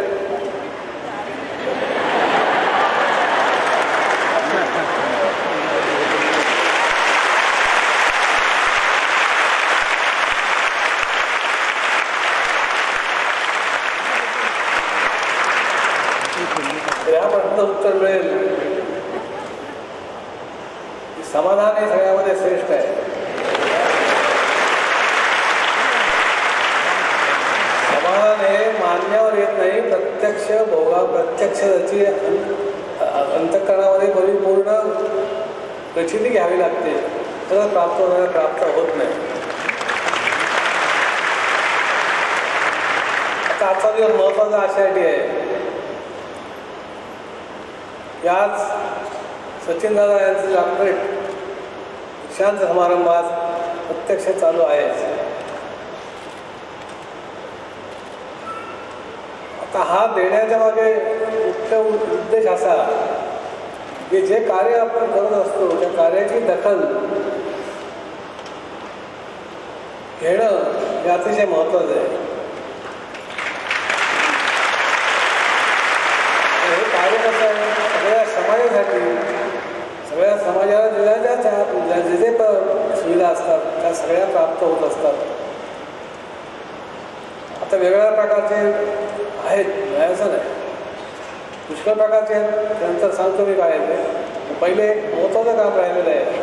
या प्रश्नाचं उत्तर मिळेल की समाधान हे सगळ्यामध्ये श्रेष्ठ आहे. समाधान हे मानण्यावर येत नाही, प्रत्यक्ष भोगा प्रत्यक्ष त्याची अंतःकरणामध्ये परिपूर्ण प्रचिती घ्यावी लागते तर प्राप्त होण्याला प्राप्त होत नाही. आता आजचा दिवस महत्त्वाचा अशासाठी आहे. याच सचिनदादा यांचं डॉक्टरेट दीक्षांत समारंभ आज प्रत्यक्ष चालू आहे. आता हा देण्याच्या मागे मुख्य उद्देश असा की जे कार्य आपण करत असतो त्या कार्याची दखल घेणं हे अतिशय महत्त्वाचं आहे. हे कार्य कसं आहे, सगळ्या समाजासाठी सगळ्या समाजाला ज्या ज्या जे जे सुविधा असतात त्या सगळ्या प्राप्त होत असतात. आता वेगवेगळ्या प्रकारचे आहेत, असं नाही, पुष्कळ प्रकारचे आहेत. त्यानंतर सांगतो मी काय आहे ते. पहिले एक महत्त्वाचं काम राहिलेलं आहे.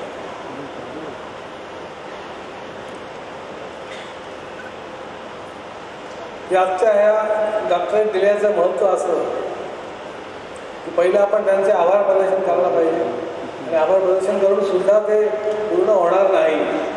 आजच्या ह्या डॉक्टरेट दिल्याचं महत्त्व असं की पहिलं आपण त्यांचे आभार प्रदर्शन करायला पाहिजे आणि आभार प्रदर्शन करून सुद्धा ते पूर्ण होणार नाही.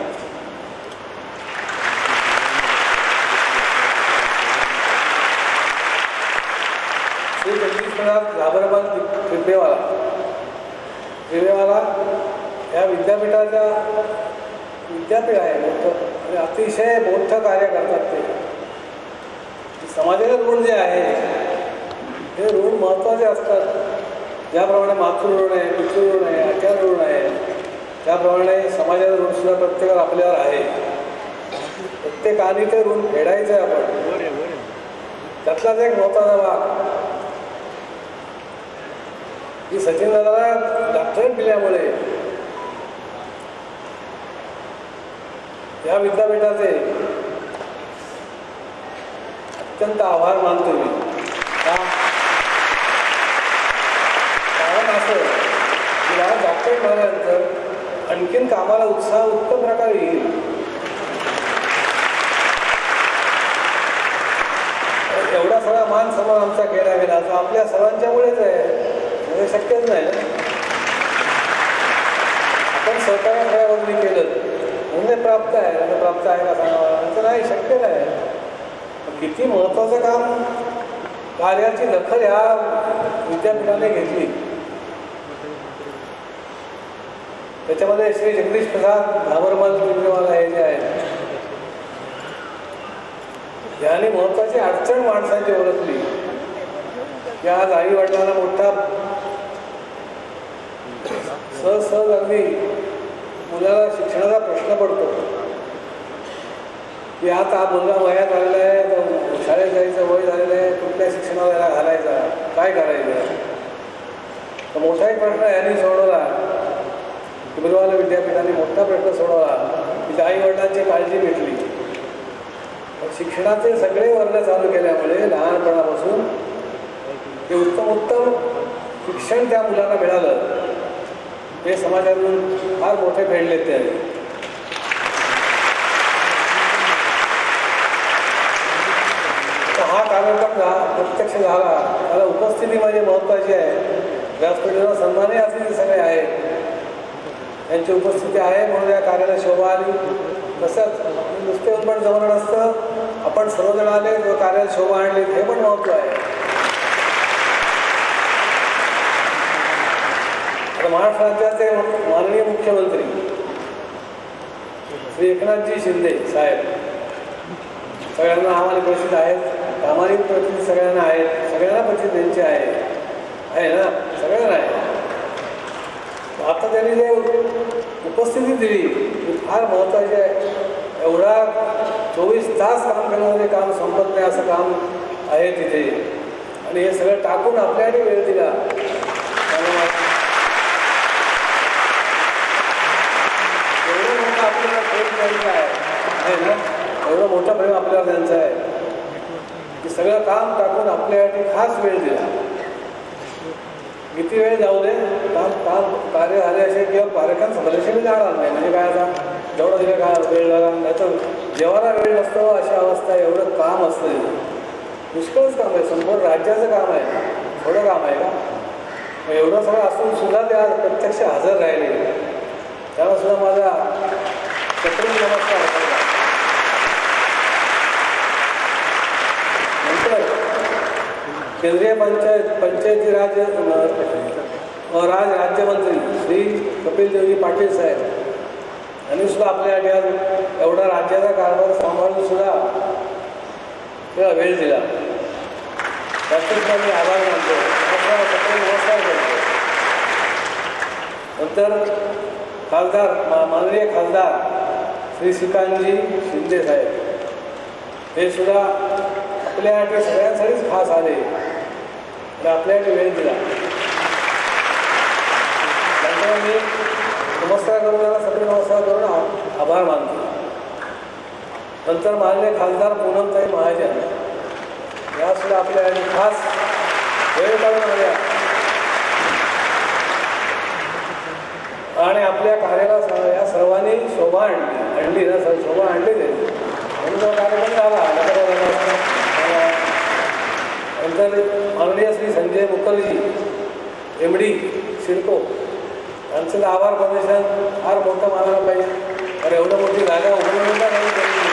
श्री जगदीशनाथ घाबरबाग त्रिपेवाला त्रिपेवाला या विद्यापीठाच्या विद्यापीठ आहे मोठं आणि अतिशय मोठं कार्य करतात. ते समाजाचे ऋण जे आहे हे ऋण महत्त्वाचे असतात. ज्याप्रमाणे मातृ ऋण आहे, पितृ ऋण आहे, आचार्य ऋण आहे, त्याप्रमाणे समाजाचं ऋण सुद्धा प्रत्येकाला आपल्यावर आहे. प्रत्येकाने ते ऋण फेडायचं आहे आपण. त्यातलाच एक महत्त्वाचा भाग की सचिन दादाला डॉक्टरेट दिल्यामुळे या विद्यापीठाचे अत्यंत आभार मानतो मी. कारण असं की मला डॉक्टरेट मिळाल्यानंतर आणखीन कामाला उत्साह उत्तम प्रकारे येईल. एवढा सगळा मान सन्मान आमचा केला गेला तर आपल्या सर्वांच्यामुळेच आहे, म्हणजे शक्यच नाही ना. आपण सहकार्य सगळ्यावरती केलं म्हणजे प्राप्त आहे, आता प्राप्त आहे का सांगावं असं नाही, शक्य नाही. किती महत्त्वाचं काम कार्याची दखल ह्या विद्यापीठाने घेतली. त्याच्यामध्ये श्री जगदीश प्रसाद घाबरमल पिंपरीवाला हे जे आहेत यांनी महत्त्वाची अडचण माणसांची ओळखली की आज आई वडिलांना मोठा सहज सहज अगदी मुलाला शिक्षणाचा प्रश्न पडतो की आता हा मुलगा वयात आलेला आहे, तर शाळेत जायचं वय झालेलं आहे, कुठल्या शिक्षणाला याला घालायचा, काय करायचं. तर मोठा एक प्रश्न यांनी सोडवला, पिंपरीवाला विद्यापीठाने मोठा प्रश्न सोडवला की आई वडिलांची काळजी भेटली. शिक्षणाचे सगळे वर्ग चालू केल्यामुळे लहानपणापासून ते उत्तम उत्तम शिक्षण त्या मुलांना मिळालं. ते समाजातून फार मोठे फेडले ते. तर हा कार्यक्रम प्रत्यक्ष झाला, त्याला उपस्थिती माझी महत्त्वाची आहे. व्यासपीठावर सन्मानही अतिथी सगळे आहेत, त्यांची उपस्थिती आहे म्हणून या कार्याला शोभा आली. तसंच नुसते उद्भट जमलं नसतं, आपण सर्वजण आले व कार्याला शोभा आणली, हे पण महत्त्व आहे. महाराष्ट्र राज्याचे माननीय मुख्यमंत्री श्री एकनाथजी शिंदे साहेब सगळ्यांना आम्हाला परिचित आहेत, कामानी परिचित सगळ्यांना आहेत, सगळ्यांना परिचित त्यांचे आहे आहे ना, सगळ्यांना आहे. आता त्यांनी जे उपस्थिती दिली फार महत्त्वाची आहे. एवढा चोवीस तास काम करणारे काम संपत नाही असं काम आहे तिथे, आणि हे सगळं टाकून आपल्याने वेळ दिला. एवढं मोठं आपल्याला प्रेम त्यांचं आहे ना, एवढं मोठं प्रेम आपल्याला त्यांचं आहे की सगळं काम टाकून आपल्यासाठी खास वेळ दिला. किती वेळ जाऊ दे, काम काम कार्य झाल्याशिवाय किंवा कार्यक्रम झाल्याशिवाय जाणार नाही. म्हणजे काय आता जेवढं दिलं काय वेळ झाला नाही तर जेव्हाला वेळ नसतो अशा अवस्था. एवढं काम असतं, पुष्कळच काम आहे, संपूर्ण राज्याचं काम आहे, थोडं काम आहे का. एवढं सगळं असून सुद्धा ते आज प्रत्यक्ष हजर राहिले, त्यामुळे सुद्धा माझा चक्री नमस्कार. नंतर केंद्रीय पंचायत पंचायती राज राज राज्यमंत्री श्री कपिलदेवजी पाटील साहेब यांनी सुद्धा आपल्यासाठी आज एवढा राज्याचा कारभार सांभाळून सुद्धा त्याला वेळ दिला. त्याचा मी आभार मानतो, नमस्कार करतो. नंतर खासदार माननीय खासदार श्री श्रीकांतजी शिंदे साहेब हे सुद्धा आपल्यासाठी सगळ्यांसाठीच खास आले आणि आपल्यासाठी वेळ दिला. त्यामुळे मी नमस्कार करून त्याला सगळे नमस्कार करून आभार मानतो. नंतर माननीय खासदार पूनमताई महाजन या सुद्धा आपल्यासाठी खास वेळ काढून आल्या आणि आपल्या कार्याला या सर्वांनी शोभा आणली आणली ना सर शोभा आणली ते म्हणून तो कार्यक्रम झाला. नंतर माननीय श्री संजय मुखर्जी एम डी सिडको यांचं आभार प्रदर्शन फार मोठं मानायला पाहिजे, तर एवढं मोठी जागा उघडून नाही.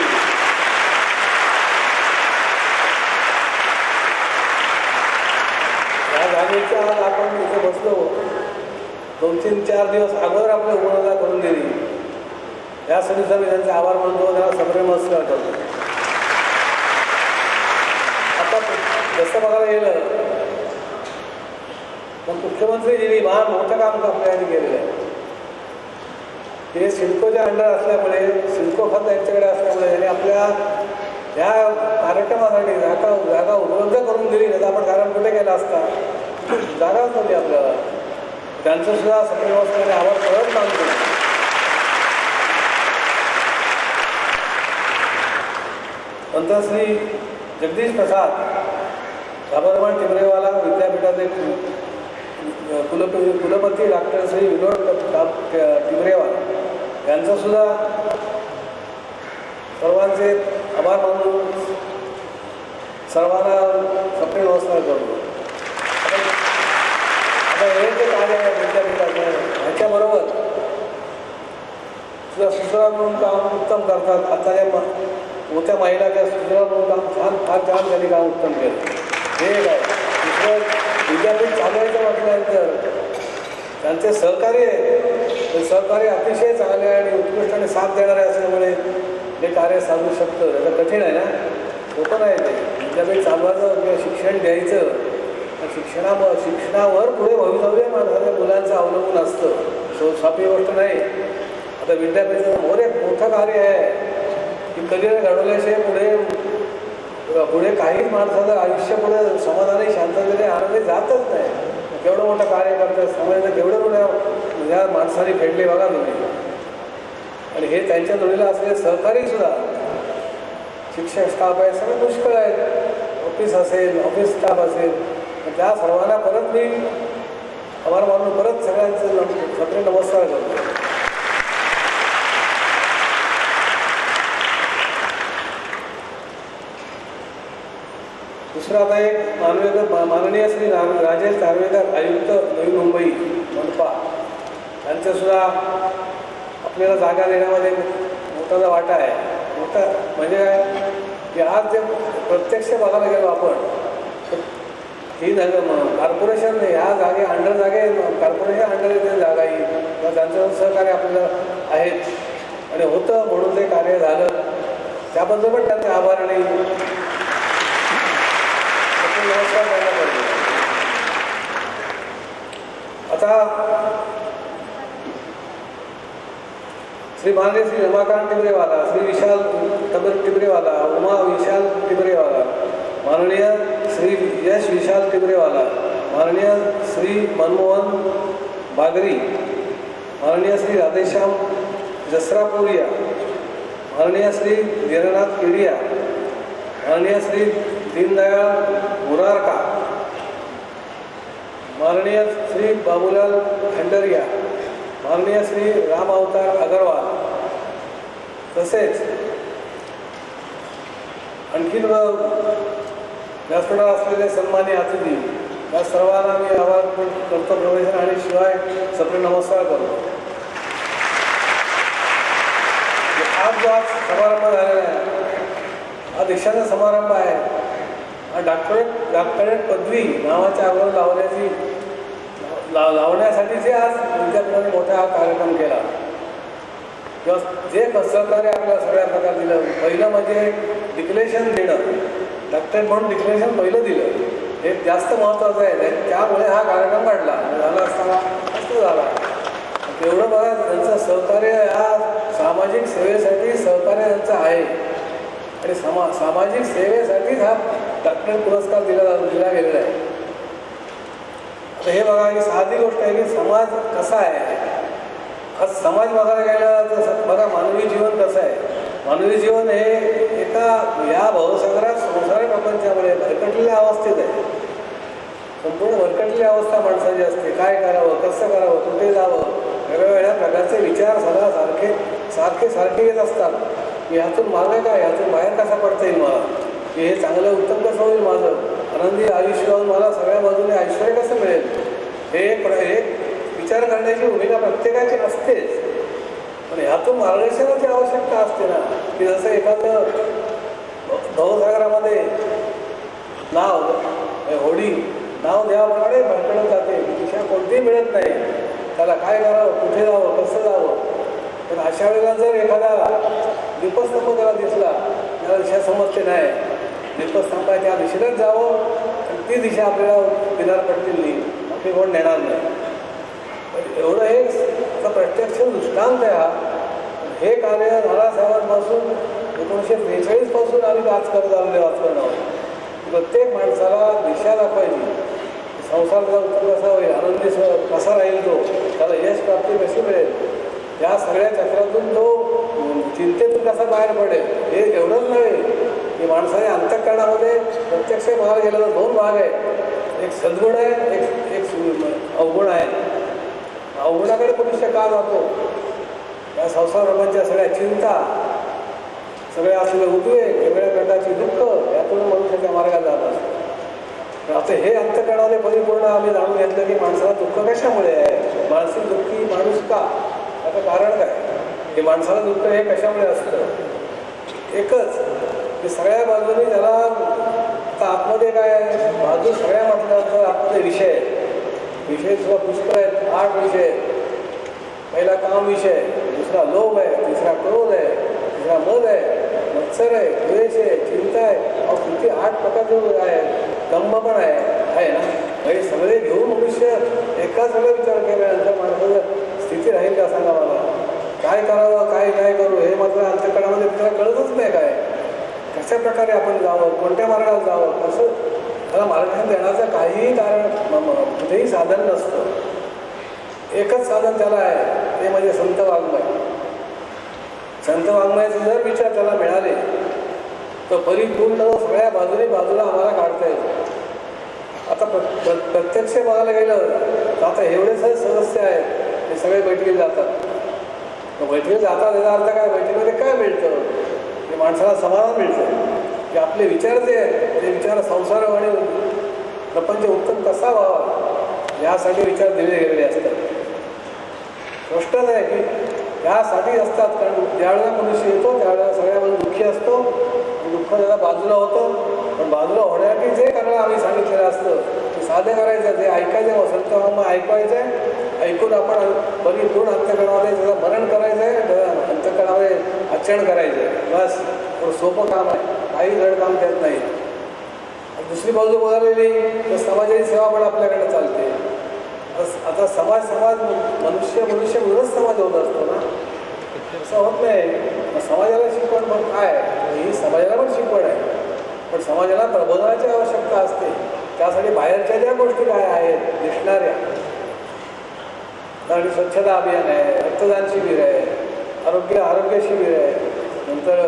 या जागेच्या आज आपण इथे बसलो, दोन तीन चार दिवस अगोदर आपल्या उघडला करून दिली, यासाठी सर मी त्यांचे आभार मानतो, त्यांना सगळे मस्त करतो. आता जसं बघायला गेलं पण मुख्यमंत्रीजींनी महान मोठं काम आपल्यासाठी केलेलं आहे. हे सिडकोच्या अंडर असल्यामुळे सिडको खत यांच्याकडे असल्यामुळे आणि आपल्या या कार्यक्रमासाठी जागा जागा उपलब्ध करून दिली नाही तर आपण कार्यक्रम कुठे केला असता. जागाच नव्हती आपल्याला. त्यांचं सुद्धा सत्रेवासनाने आवाज परत काम केलं. नंतर श्री जगदीश प्रसाद घाबरवाड टिबरेवाला विद्यापीठाचे कुलपती कुलपती डॉक्टर श्री विनोद टिबरेवाला यांचंसुद्धा सर्वांचे आभार मानून सर्वांना सप्रे नमस्कार करतो. आता हे जे कार्य आहे विद्यापीठाचं ह्याच्याबरोबर सुद्धा सुसरा म्हणून काम उत्तम करतात. आता ज्या मोठ्या महिला त्या सुसरा म्हणून काम छान फार छान त्यांनी काम उत्तम केलं. हे एक आहे. दुसरं विद्यापीठ चालवायचं म्हटल्यानंतर त्यांचे सहकार्य आहे सहकार्य अतिशय चांगले आहे आणि उत्कृष्ट आणि साथ देणारे असल्यामुळे हे कार्य साधू शकतं. त्याचं कठीण आहे ना, सोपं नाही ते. विद्यापीठ चालवायचं किंवा शिक्षण द्यायचं शिक्षणा शिक्षणावर पुढे भवितव्य माझ्या मुलांचं अवलंबून असतं. सो सोपी गोष्ट नाही. आता विद्यापीठाचं मोर एक मोठं कार्य आहे की करिअर घडवल्याशिवाय पुढे पुढे काहीच माणसाचं आयुष्य पुढे समाधानी शांततेने आनंदी जातच नाही. केवढं मोठं कार्य करतं समाजाला केवढं मोठ्या या माणसाने फेडले बघा तुम्ही. आणि हे त्यांच्या जोडीला असलेले सहकारी सुद्धा शिक्षक स्टाफ आहे सगळं पुष्कळ आहेत. ऑफिस असेल ऑफिस स्टाफ असेल त्या सर्वांना परत मी आभार मानून परत सगळ्यांचं सत्रे नमस्कार करतो. दुसरं आता एक मानवेकर माननीय श्री राजेश नार्वेकर आयुक्त नवी मुंबई मनपा यांच्यासुद्धा आपल्याला जागा देण्यामध्ये मोठा वाटा आहे. मोठा म्हणजे काय की आज जे प्रत्यक्ष बघायला गेलो आपण ही जागा कॉर्पोरेशन ह्या जागे अंडर जागे कॉर्पोरेशन अंडर येते जागा ही त्यांचं सहकार्य आपल्याला आहेत आणि होतं म्हणून ते कार्य झालं. त्याबद्दल पण त्यांचे आभार आणि नमस्कार करायला पाहिजे. आता श्री माननीय श्री रमाकांत टिबरेवाला श्री विशाल तबर टिबरेवाला उमा विशाल टिबरेवाला माननीय श्री यश विशाल टिबरेवाला माननीय श्री मनमोहन बागरी माननीय श्री राधेश्याम जसरापुरिया माननीय श्री वीरनाथ केडिया माननीय श्री दीनदयाल मुरारका माननीय श्री बाबूलाल खंडरिया माननीय श्री राम अवतार अगरवाल तसेच आणखीन व्यासपीठावर असलेले सन्मानी अतिथी या सर्वांना मी आभार करतो प्रवेशन आणि शिवाय सप्रे नमस्कार करतो. आज जो आज समारंभ झालेला आहे हा दीक्षांत समारंभ आहे. हा डॉक्टरेट डॉक्टरेट पदवी नावाच्या अगोदर लावण्याची लाव लावण्यासाठीचे आज विद्यापीठाने मोठा हा कार्यक्रम केला. किंवा जे सहकार्य आपल्याला सगळ्या प्रकार दिलं. पहिलं म्हणजे डिक्लेरेशन देणं डॉक्टरेट म्हणून डिक्लेरेशन पहिलं दिलं हे जास्त महत्त्वाचं आहे. त्यामुळे हा कार्यक्रम घडला झाला असताना मस्त झाला. एवढं बघा त्यांचं सहकार्य हा सामाजिक सेवेसाठी सहकार्य त्यांचं आहे आणि समा सामाजिक सेवेसाठीच हा डॉक्टरेट पुरस्कार दिला दिला गेलेला आहे. आता हे बघा की साधी गोष्ट आहे की समाज कसा आहे. आज समाज बघायला गेला तर बघा मानवी जीवन कसं आहे. मानवी जीवन हे एका या भवसागरात संसारी प्रपंचामुळे भरकटलेल्या अवस्थेत आहे. संपूर्ण भरकटलेली अवस्था माणसाची असते. काय करावं कसं करावं कुठे जावं वेगवेगळ्या प्रकारचे विचार सगळा सारखे सारखे सारखे येत असतात. की ह्यातून मार्ग काय ह्यातून बाहेर कसा पडता येईल मला की हे चांगलं उत्तम कसं होईल माझं आनंदी आयुष्य मला सगळ्या बाजूने ऐश्वर्य कसं मिळेल हे एक विचार करण्याची भूमिका प्रत्येकाची नसतेच. पण ह्यातून मार्गदर्शनाची आवश्यकता असते ना की जसं एखादं भवसागरामध्ये नाव होडी नाव द्याप्रमाणे भरकडत जाते. दिशा कोणतीही मिळत नाही. त्याला काय करावं कुठे जावं कसं जावं. पण अशा वेळेला जर एखादा दीपस्तंभ त्याला दिसला त्याला दिशा समजते नाही. दीपस्तंभाच्या दिशेलाच जावं आणि ती दिशा आपल्याला किनारपट्टीला आपली कोण नेणार नाही. एवढं हे प्रत्यक्ष दृष्टांत आहे हा. हे कार्य नानासाहेबांपासून एकोणीसशे त्रेचाळीस पासून आम्ही राजकारण आलेले राजकारण आहोत. प्रत्येक माणसाला दिशा दाखवायची, संसार त्याचा उत्तर कसा होईल, आनंदी कसा राहील, तो त्याला यश प्राप्ती कशी मिळेल, या सगळ्या चक्रातून तो चिंतेतून कसा बाहेर पडेल. हे एवढंच नव्हे की माणसाने अंतःकरणामध्ये प्रत्यक्ष बघायला गेलं तर दोन भाग आहे, एक सद्गुण आहे, एक एक अवगुण आहे. अवगुणाकडे मनुष्य का जातो, या संसार प्रपंच्या सगळ्या चिंता, सगळ्या असलेले उद्वेग, वेगळ्या प्रकारची दुःख, यातून मनुष्याच्या मार्गात जात असतो. आता हे अंतःकरणाने परिपूर्ण आम्ही जाणून घेतलं की माणसाला दुःख कशामुळे आहे, मानसिक दुःखी माणूस का, आता कारण काय, हे माणसाला दुःख हे कशामुळे असतं. एकच की सगळ्या बाजूने त्याला आता आतमध्ये काय आहे, बाजू सगळ्या म्हटल्यानंतर आतमध्ये विषय विषय सुद्धा पुष्कळ आहेत, आठ विषय. पहिला काम विषय, दुसरा लोभ आहे, तिसरा क्रोध आहे, तिसरा मद आहे, मत्सर आहे, द्वेष आहे, चिंता आहे. अहो किती आठ प्रकारचे आहे, दंभ पण आहे आहे ना. हे सगळे घेऊन मनुष्य एका सगळं विचार केल्यानंतर माणसाचं स्थिती राहील का सांगा मला. काय करावं काय काय करू हे मात्र अंतःकरणामध्ये त्याला कळतच नाही. काय कशा प्रकारे आपण जावं, कोणत्या मार्गाला जावं, कसं त्याला मार्गदर्शन देण्याचं काहीही कारण कुठेही साधन नसतं. एकच साधन त्याला आहे, ते म्हणजे संत वाङ्मय. संत वाङ्मयाचे जर विचार त्याला मिळाले तर परिपूर्ण सगळ्या बाजूने बाजूला आम्हाला काढता येतो. आता प्र प्र प्रत्यक्ष बघायला गेलं तर आता एवढे सगळे सदस्य आहेत, ते सगळे बैठकीला जातात. बैठकीला जातात याचा अर्थ काय, बैठकीमध्ये काय मिळतं, ते माणसाला समाधान मिळतं की आपले विचार जे आहेत ते विचार संसार आणि प्रपंच उत्तम कसा व्हावा यासाठी विचार दिले गेलेले असतात. गोष्टच आहे की यासाठी असतात, कारण ज्यावेळेला मनुष्य येतो त्यावेळेला सगळ्यामध्ये दुःखी असतो, दुःख त्याला बाजूला होतं. पण बाजूला होण्यासाठी जे कारण आम्ही सांगितलेलं असतं ते साधे करायचं, ते ऐकायचं, संत वाङ्मय ऐकायचं आहे, ऐकून आपण परिपूर्ण अंतःकरणामध्ये त्याचं मरण करायचं आहे, त्याला अंतःकरणामध्ये आचरण करायचं आहे. बस थोडं सोपं काम आहे, काही जड काम त्यात नाही. दुसरी बाजू बघालेली तर समाजाची सेवा पण आपल्याकडे चालते. आता समाज समाज मनुष्य मनुष्य म्हणूनच समाज होत असतो ना, असं होत नाही. समाजाला शिकवण पण काय, ही समाजाला पण शिकवण आहे, पण समाजाला प्रबोधनाची आवश्यकता असते. त्यासाठी बाहेरच्या ज्या गोष्टी काय आहेत दिसणाऱ्या, आणि स्वच्छता अभियान आहे, रक्तदान शिबिर आहे, आरोग्य आरोग्य शिबिर आहे, नंतर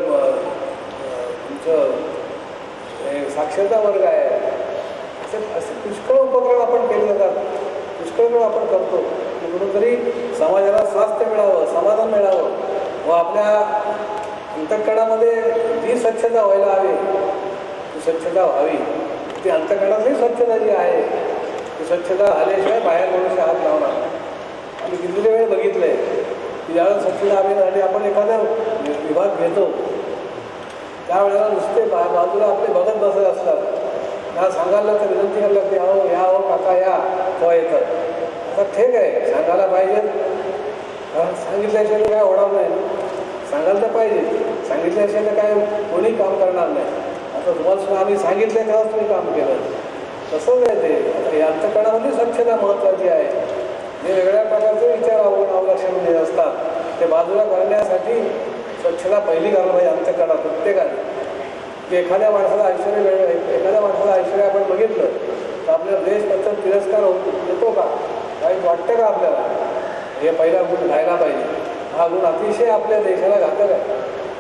तुमचं साक्षरता वर्ग आहे, असे असे पुष्कळ उपक्रम आपण केले जातात, पुष्कळ आपण करतो की कुठंतरी समाजाला स्वास्थ्य मिळावं, समाधान मिळावं व आपल्या अंतःकरणामध्ये जी स्वच्छता व्हायला हवी ती स्वच्छता व्हावी. ती अंतःकरणातली स्वच्छता जी आहे ती स्वच्छता झाल्याशिवाय बाहेर मनुष्य हात लावणार. आम्ही किती वेळ बघितलं आहे की ज्यावेळेला स्वच्छता अभियानासाठी आपण एखादा विभाग घेतो त्यावेळेला नुसते बा बाजूला आपले बघत बसत असतात. ना सांगायला तर विनंती करायला लागते, अहो या हो काका या, तेव्हा येतात. आता ठीक आहे, सांगायला पाहिजे, कारण सांगितल्याशिवाय काय होणार नाही. सांगायला तर पाहिजे, सांगितल्याशिवाय काय कोणी काम करणार नाही. आता तुम्हाला सुद्धा आम्ही सांगितलं तेव्हाच तुम्ही काम केलं, तसंच आहे ते. आता या अंतःकरणामध्ये स्वच्छता महत्त्वाची आहे. जे वेगळ्या प्रकारचे विचार अवलंब अवलक्षण देत असतात ते बाजूला करण्यासाठी स्वच्छता पहिली करायला पाहिजे अंतःकरणात प्रत्येकाने. की एखाद्या माणसाला ऐश्वर्य वेळ एखाद्या माणसाला ऐश्वर्य आपण बघितलं तर आपल्याला देश पद्धत तिरस्कार येतो का, वाईट वाटतं का आपल्याला, हे पहिला गुण घ्यायला पाहिजे. हा गुण अतिशय आपल्या देशाला घातक आहे.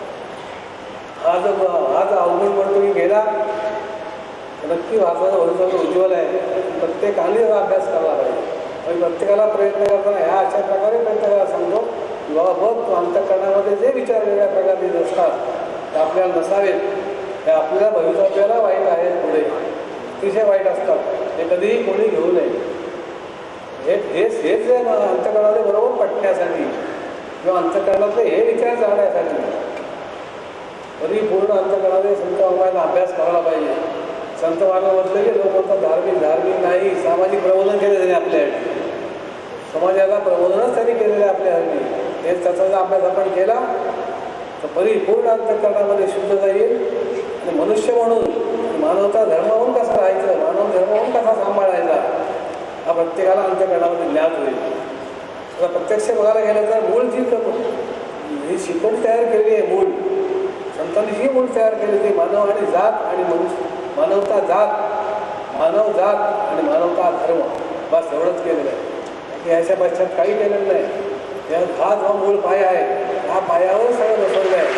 आज आज अवगुण म्हणतो की गेला नक्की भारताचा भविष्य उज्ज्वल आहे. प्रत्येकाने त्याचा अभ्यास करायला पाहिजे. आणि प्रत्येकाला प्रयत्न करताना ह्या अशा प्रकारे प्रयत्न करायला सांगतो की बाबा बघ तू अंतःकरणामध्ये जे विचार वेगळ्या प्रकारे येत असतात ते आपल्याला नसावेत, हे आपल्याला भवितव्याला वाईट आहेत, पुढे अतिशय वाईट असतात, हे कधीही कोणी घेऊ नये. हे हेच हेच जे अंतःकरणाने बरोबर पटण्यासाठी किंवा अंतःकरणातले हे विचार जाण्यासाठी परिपूर्ण अंतःकरणाने संत वाङ्मयाचा अभ्यास करायला पाहिजे. संत वाङ्मय म्हटलं की लोक म्हणतात धार्मिक धार्मिक नाही, सामाजिक प्रबोधन केले त्यांनी आपल्यासाठी, समाजाला प्रबोधनच त्यांनी केलेलं आहे आपल्यासाठी. हेच त्याचा जर अभ्यास आपण केला तर परिपूर्ण अंतःकरणामध्ये शुद्धता येईल. आणि मनुष्य म्हणून मानवता धर्म म्हणून कसं राहायचं, मानव धर्म म्हणून कसा सांभाळायचा हा प्रत्येकाला अंतःकरणामध्ये ज्ञात होईल. आता प्रत्यक्ष बघायला गेलं तर मूळ जी ही शिकवण तयार केलेली आहे, मूळ संतांनी ही मूळ तयार केली ती मानव आणि जात आणि मनुष्य मानवता जात मानव जात आणि मानवता धर्म बस एवढंच केलेलं आहे. याच्या पश्चात काही केलेलं नाही. हा जो मूळ पाया आहे हा पायावर सगळं बसवलं आहे.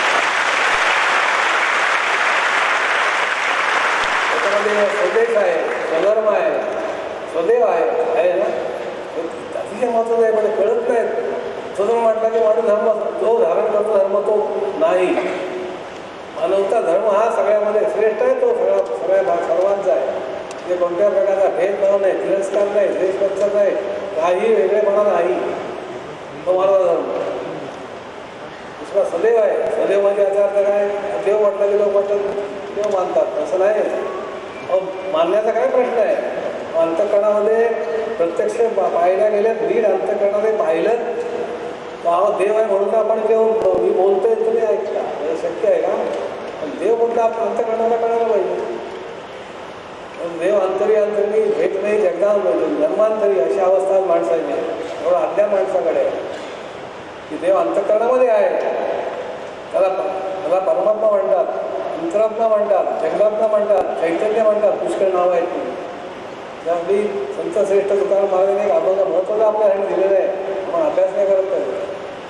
त्याच्यामध्ये स्वदेश आहे, स्वधर्म आहे, स्वदेव आहे आहे ना. अतिशय महत्त्वाचं आहे. पण कळत नाही. स्वधर्म म्हटला की माणूस धर्म जो धारण करतो धर्म तो नाही. मानवता धर्म हा सगळ्यामध्ये श्रेष्ठ आहे. तो सगळा सगळ्या सर्वांचा आहे. म्हणजे कोणत्या प्रकारचा भेदभाव नाही, तिरस्कार नाही, देशभक्त नाही, काही वेगळेपणा नाही. तो माझा धर्म. दुसरा सदैव आहे. सदैव म्हणजे याचा अर्थ काय? देव म्हटलं की लोक म्हटलं देव मानतात असं नाही. मानण्याचा काय प्रश्न आहे? अंतःकरणामध्ये प्रत्यक्ष पाहायला गेले नीट अंतःकरणामध्ये पाहिलं तर देव आहे म्हणून आपण देव मी बोलतोय तुम्ही ऐकता हे शक्य आहे का? पण देव बोलता आपण अंतःकरणाला कळायला पाहिजे. देव अंतरी अंतरी भेट नाही जगदान जन्मांतरी अशी अवस्था माणसाची एवढं अज्ञान माणसाकडे की देव अंतःकरणामध्ये आहे. त्याला त्याला परमात्मा म्हणतात, अंतरात्मा म्हणतात, जगदात्मा म्हणतात, चैतन्य म्हणतात. पुष्कळ नावं आहेत ती. त्यामुळे संत श्रेष्ठ तुकाराम महाराजांनी एक अभंग महत्त्वाचं आपल्यासाठी दिलेलं आहे. आपण अभ्यास नाही करत आहे.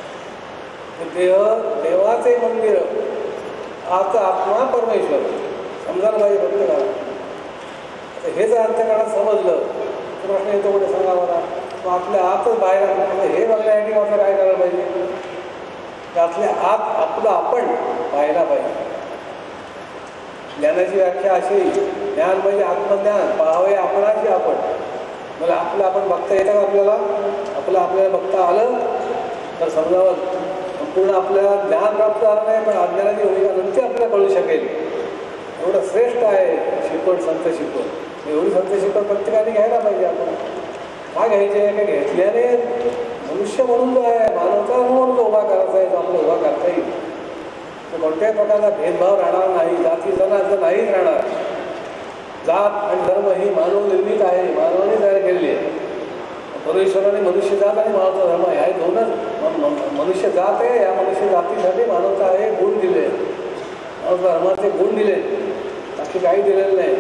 देव देवाचे मंदिर आता आत्मा परमेश्वर समजायला पाहिजे प्रत्येकाला. हे जर अंतःकरणात समजलं तर प्रश्न येतो कुठे सांगा मला. मग आपल्या आतच बाहेर हे बघण्यासाठी मात्र काय करायला पाहिजे? त्यातल्या आत आपलं आपण पाहायला पाहिजे. ज्ञानाची व्याख्या अशी ज्ञान म्हणजे आत्मज्ञान पाहावे आपणाशी आपण. मला आपलं आपण बघता येतं का आपल्याला? आपलं आपल्याला बघता आलं तर समजावं संपूर्ण आपल्याला ज्ञान प्राप्त झालं नाही पण अज्ञानाची भूमिका नंतर आपल्याला कळू शकेल. एवढं श्रेष्ठ आहे शिकवण संत शिकवण. एवढी संत शिकवण प्रत्येकाने घ्यायला पाहिजे. आपण का घ्यायचे काय घेतल्याने मनुष्य म्हणून जो आहे मानवता म्हणून जो उभा करायचा आहे तो आपल्याला उभा करता येईल. तर कोणत्याही प्रकारचा भेदभाव राहणार नाही. जाती जनात नाहीच राहणार. जात आणि धर्म ही मानव निर्मित आहे, मानवाने तयार केलेली आहे. परमेश्वराने मनुष्य जात आणि मानवता धर्म ह्या दोनच मनुष्य जात आहे. या मनुष्य जातीसाठी मानवता आहे गुण दिले, मानवता धर्माचे गुण दिले, बाकी काही दिलेलं नाही.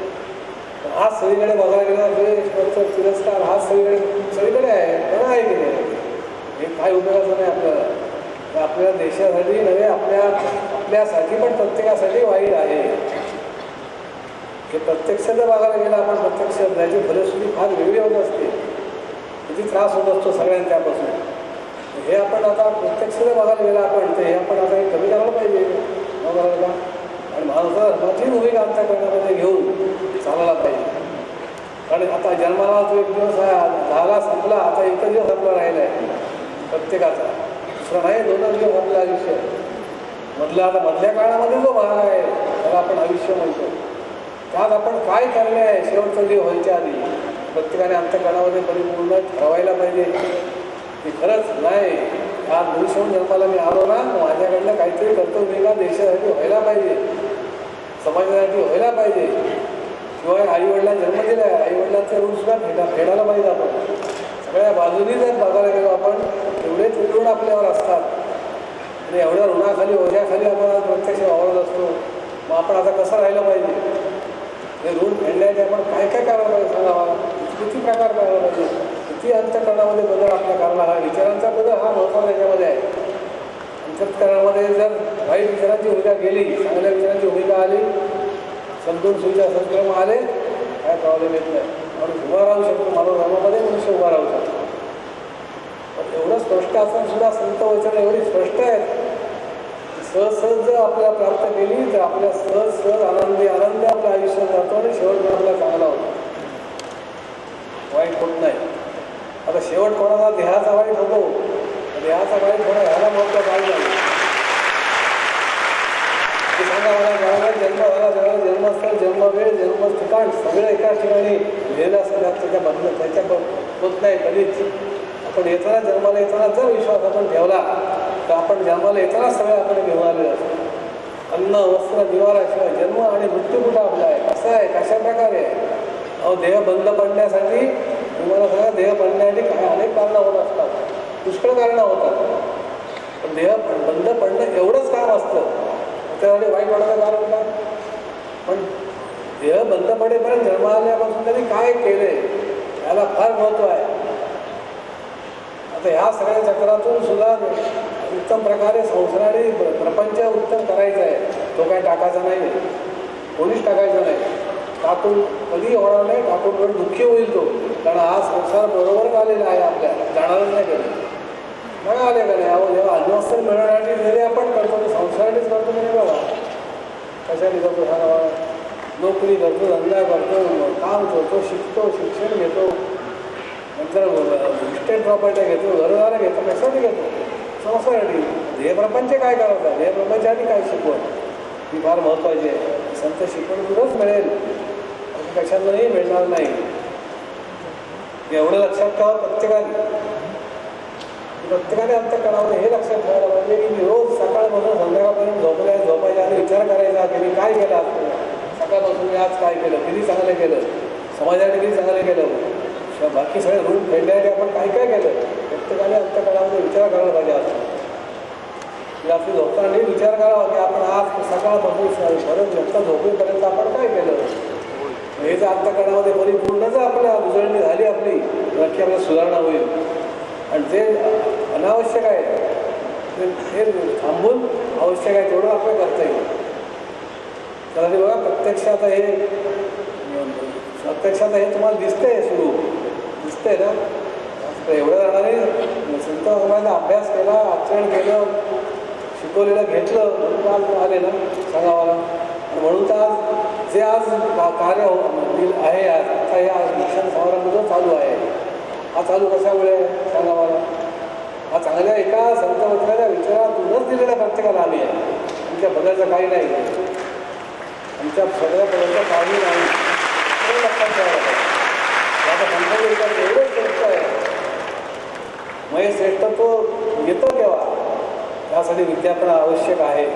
आज सगळीकडे बघायला गेला द्वेष तिरस्कार हा सगळीकडे सगळीकडे आहे. बरं आहे की नाही? हे काय उपयोगाचं नाही आपल्याला. आपल्या देशासाठी नव्हे आपल्या आपल्यासाठी पण प्रत्येकासाठी वाईट आहे. हे प्रत्यक्ष जर बघायला गेलं आपण प्रत्यक्ष त्याची फलश्रुती फार वेगळी होत असते. किती त्रास होत असतो सगळ्यांना त्यापासून. हे आपण आता प्रत्यक्ष जर बघायला गेलं आपण तर हे आपण आता हे कमी करायला पाहिजे बघायला. आणि माणसा धर्माची भूमिका अंतःकरणामध्ये घेऊन चालायला पाहिजे. कारण आता जन्माला जो एक दिवस झाला संपला, आता एकच दिवस आपला राहिला आहे प्रत्येकाचा. दुसरा नाही दोनच दिवस आपलं आयुष्य. मधल्या आता मधल्या काळामध्ये जो भाग आहे त्याला आपण आयुष्य म्हणतो. त्यात आपण काय करणे आहे शेवटचा जीव व्हायच्या आधी प्रत्येकाने अंतःकरणामध्ये परिपूर्ण ठरवायला पाहिजे की खरंच नाही आज मनुष्य म्हणून जन्माला मी आलो ना माझ्याकडनं काहीतरी कर्तव्य देशासाठी व्हायला पाहिजे, समाजासाठी व्हायला पाहिजे. शिवाय आईवडिलांना जन्म दिला आहे, आईवडिलांचा ऋण सुद्धा फेडा फेडायला पाहिजे. आपण सगळ्या बाजूनी जर बघायला गेलो आपण तेवढेच ऋण आपल्यावर असतात. आणि एवढ्या ऋणाखाली ओझ्याखाली आपण प्रत्यक्ष वावरत असतो. मग आपण आता कसं राहिलं पाहिजे? हे ऋण फेडण्याचे आपण काय काय करायला पाहिजे सांगा मला. किती प्रकार करायला पाहिजे, किती अंतःकरणामध्ये बदल आपल्या करायला. हा विचारांचा बदल हा महत्त्वाचा याच्यामध्ये आहे. अंतःकरणामध्ये जर वाईट विचारांची भूमिका गेली, चांगल्या विचारांची भूमिका आली, समजून सुविधा संक्रम आले, काय प्रॉब्लेम येत नाही. आपण उभा राहू शकतो. मानव धर्मामध्ये मनुष्य उभा राहू शकतो. पण एवढं स्पष्ट असून सुद्धा संत वचन एवढी स्पष्ट आहेत. सहज सहज जर आपल्याला प्राप्त केली तर आपल्या सहज सहज आनंदी आनंद आपल्या आयुष्यात जातो आणि शेवट आपला चांगला होतो, वाईट होत नाही. आता शेवट कोणाचा देहाचा वाईट होतो, देहाचा वाईट होणं ह्याला महत्त्व काय झालं ते सांगा मला. ज्यावेळेला जन्म झाला त्यावेळेला जन्मस्थळ जन्मवेळ जन्म ठिकाण सगळं एकाच ठिकाणी लिहिलं असतं. त्याच्या बदल त्याच्या होत नाही कधीच. आपण येताना जन्माला येताना जर विश्वास आपण ठेवला तर आपण जन्माला येताना सगळं आपण घेऊन आलेलं असतं. अन्न वस्त्र निवाराशिवाय जन्म आणि मृत्यू कुठं आपला आहे, कसं आहे, कशा प्रकारे आहे. अहो देह बंद पडण्यासाठी तुम्हाला सांगा देह पडण्यासाठी काय अनेक कारणं होत असतात, पुष्कळ कारणं होतात. पण देह बंद पडणं एवढंच काम असतं त्यासाठी वाईट वाटायला कारण का? पण देह बंद पडेपर्यंत जन्माल्यापासून त्यांनी काय केलंय याला फार महत्त्व आहे. आता ह्या सगळ्या चक्रातून सुद्धा उत्तम प्रकारे संसाराने प्रपंच उत्तम करायचा आहे. तो काय टाकायचा नाही, कोणीच टाकायचा नाही. टाकून कधी होणार नाही, टाकून पण दुःखी होईल तो. कारण हा संसार बरोबरच आलेला आहे, आपल्या जाणारच नाही कधी नाही आले का नाही. अहो जेव्हा अन्नवस्त्र मिळवण्यासाठी जरी आपण करतो तर संसारानेच करतो नाही बघा. कशाने करतो सांगा? नोकरी करतो, धंदा करतो, काम करतो, शिकतो, शिक्षण घेतो, नंतर इस्टेट प्रॉपर्टी घेतो, घरदारा घेतो. कशाने घेतो? संसारासाठी. हे प्रपंच काय करायचं? हे प्रपंचासाठी काय शिकवण ही फार महत्त्वाची आहे. संत शिकवण तुझंच मिळेल, कशालाही मिळणार नाही. एवढं लक्षात ठेवा प्रत्येकाने. प्रत्येकाने अंतःकरणावर हे लक्षात ठेवायला पाहिजे की मी रोज सकाळपासून संध्याकाळपर्यंत झोपल्या झोपायच्या आणि विचार करायचा की मी काय केलं आज, सकाळपासून मी आज काय केलं, किती चांगलं केलं, समाजाने किती चांगलं केलं, बाकी सगळे रूम फेडण्यासाठी आपण काय काय केलं. प्रत्येकाने अंतःकरणावर विचार करायला पाहिजे. आज आपली झोपताना विचार करावा की आपण आज सकाळपासून परत झोपता झोपेपर्यंत आपण काय केलं. हे जर अंतःकरणामध्ये परिपूर्ण जर आपल्या उजळणी झाली आपली, नक्की आपल्याला सुधारणा होईल. आणि जे अनावश्यक आहे ते थांबून आवश्यक आहे तेवढं आपल्याला करता येईल. तर ते बघा प्रत्यक्षात हे प्रत्यक्षात हे तुम्हाला दिसतंय, सुरू दिसतंय ना. एवढं जाणारे संत समाजाचा अभ्यास केला, आचरण केलं, शिकवलेलं घेतलं म्हणून आज आले ना सांगावाला. म्हणून तर आज जे आज कार्य आहे आज आता या शिक्षण समारंभ चालू आहे, हा चालू कशामुळे सांगा मला. हा चांगल्या एका संत वचनाच्या विचारातूनच दिलेला प्रत्येकाला आम्ही आहे. आमच्या बदलचं काही नाही, आमच्या सगळ्या बदलचं काही नाही. लक्षात ठेवायला पाहिजे. आता संतांच्या विचार एवढंच श्रेष्ठ आहे. मग श्रेष्ठ तो येतो केव्हा? त्यासाठी विद्या पण आवश्यक आहे.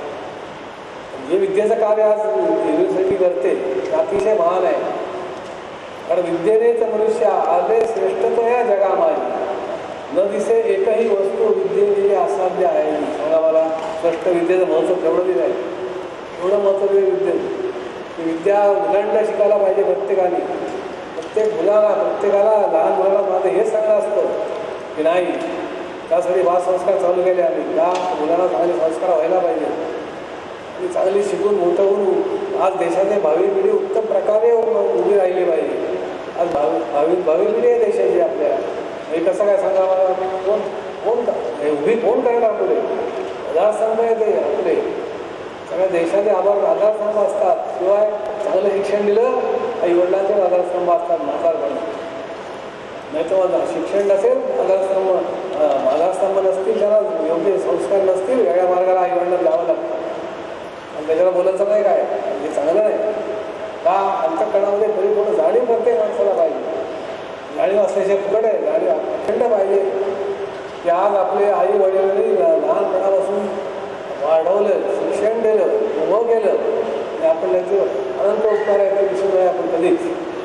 जे विद्येचं कार्य आज युनिव्हर्सिटी करते ते अतिशय महान आहे. कारण विद्येनेच मनुष्य आले श्रेष्ठत्व या जगामध्ये. न दिसे एकही वस्तू विद्येने असाध्य आहे. सांगा मला, श्रेष्ठ विद्येचं महत्त्व तेवढं दिलं आहे, एवढं महत्त्व दिलं विद्येचं. विद्या उलंड शिकायला पाहिजे प्रत्येकाने. प्रत्येक मुलाला प्रत्येकाला लहान मुलाला माझं हेच सांगणं असतं की नाही, त्यासाठी वाद संस्कार चालू केले आम्ही. त्या मुलांना चांगले संस्कार व्हायला पाहिजे आणि चांगली शिकून मोठं होऊन आज देशाची भावी पिढी उत्तम प्रकारे उभी राहिली पाहिजे. आज भावी भावी भावी पिढी आहे देशाची आपल्या. हे कसं काय सांगा मला, कोण कोण उभी कोण करणार पुढे? आधारस्तंभ आहे ते आपले. सगळ्या देशाचे आधार आधारस्तंभ असतात. शिवाय चांगलं शिक्षण दिलं आई वडिलांचे आधारस्तंभ असतात म्हातारपणी. नाही तर माझा शिक्षण नसेल, आधारस्तंभ आधारस्तंभ नसतील, त्याला योग्य संस्कार नसतील, वेगळ्या मार्गाला आई वडिलांना जावं लागतं. आणि त्याच्याला बोलायचं नाही काय, हे चांगलं नाही. का अंतःकरणामध्ये परिपूर्ण जाणीव प्रत्येक माणसाला पाहिजे. जाणीव असल्याशिवाय फुकट आहे. जाणीव अखंड पाहिजे की आज आपले आई वडिलांनी लहानपणापासून वाढवलं, शिक्षण दिलं, उभं केलं आणि आपण त्याचे अनंत उपकार आहे ते दिसून आहे आपण कधीच.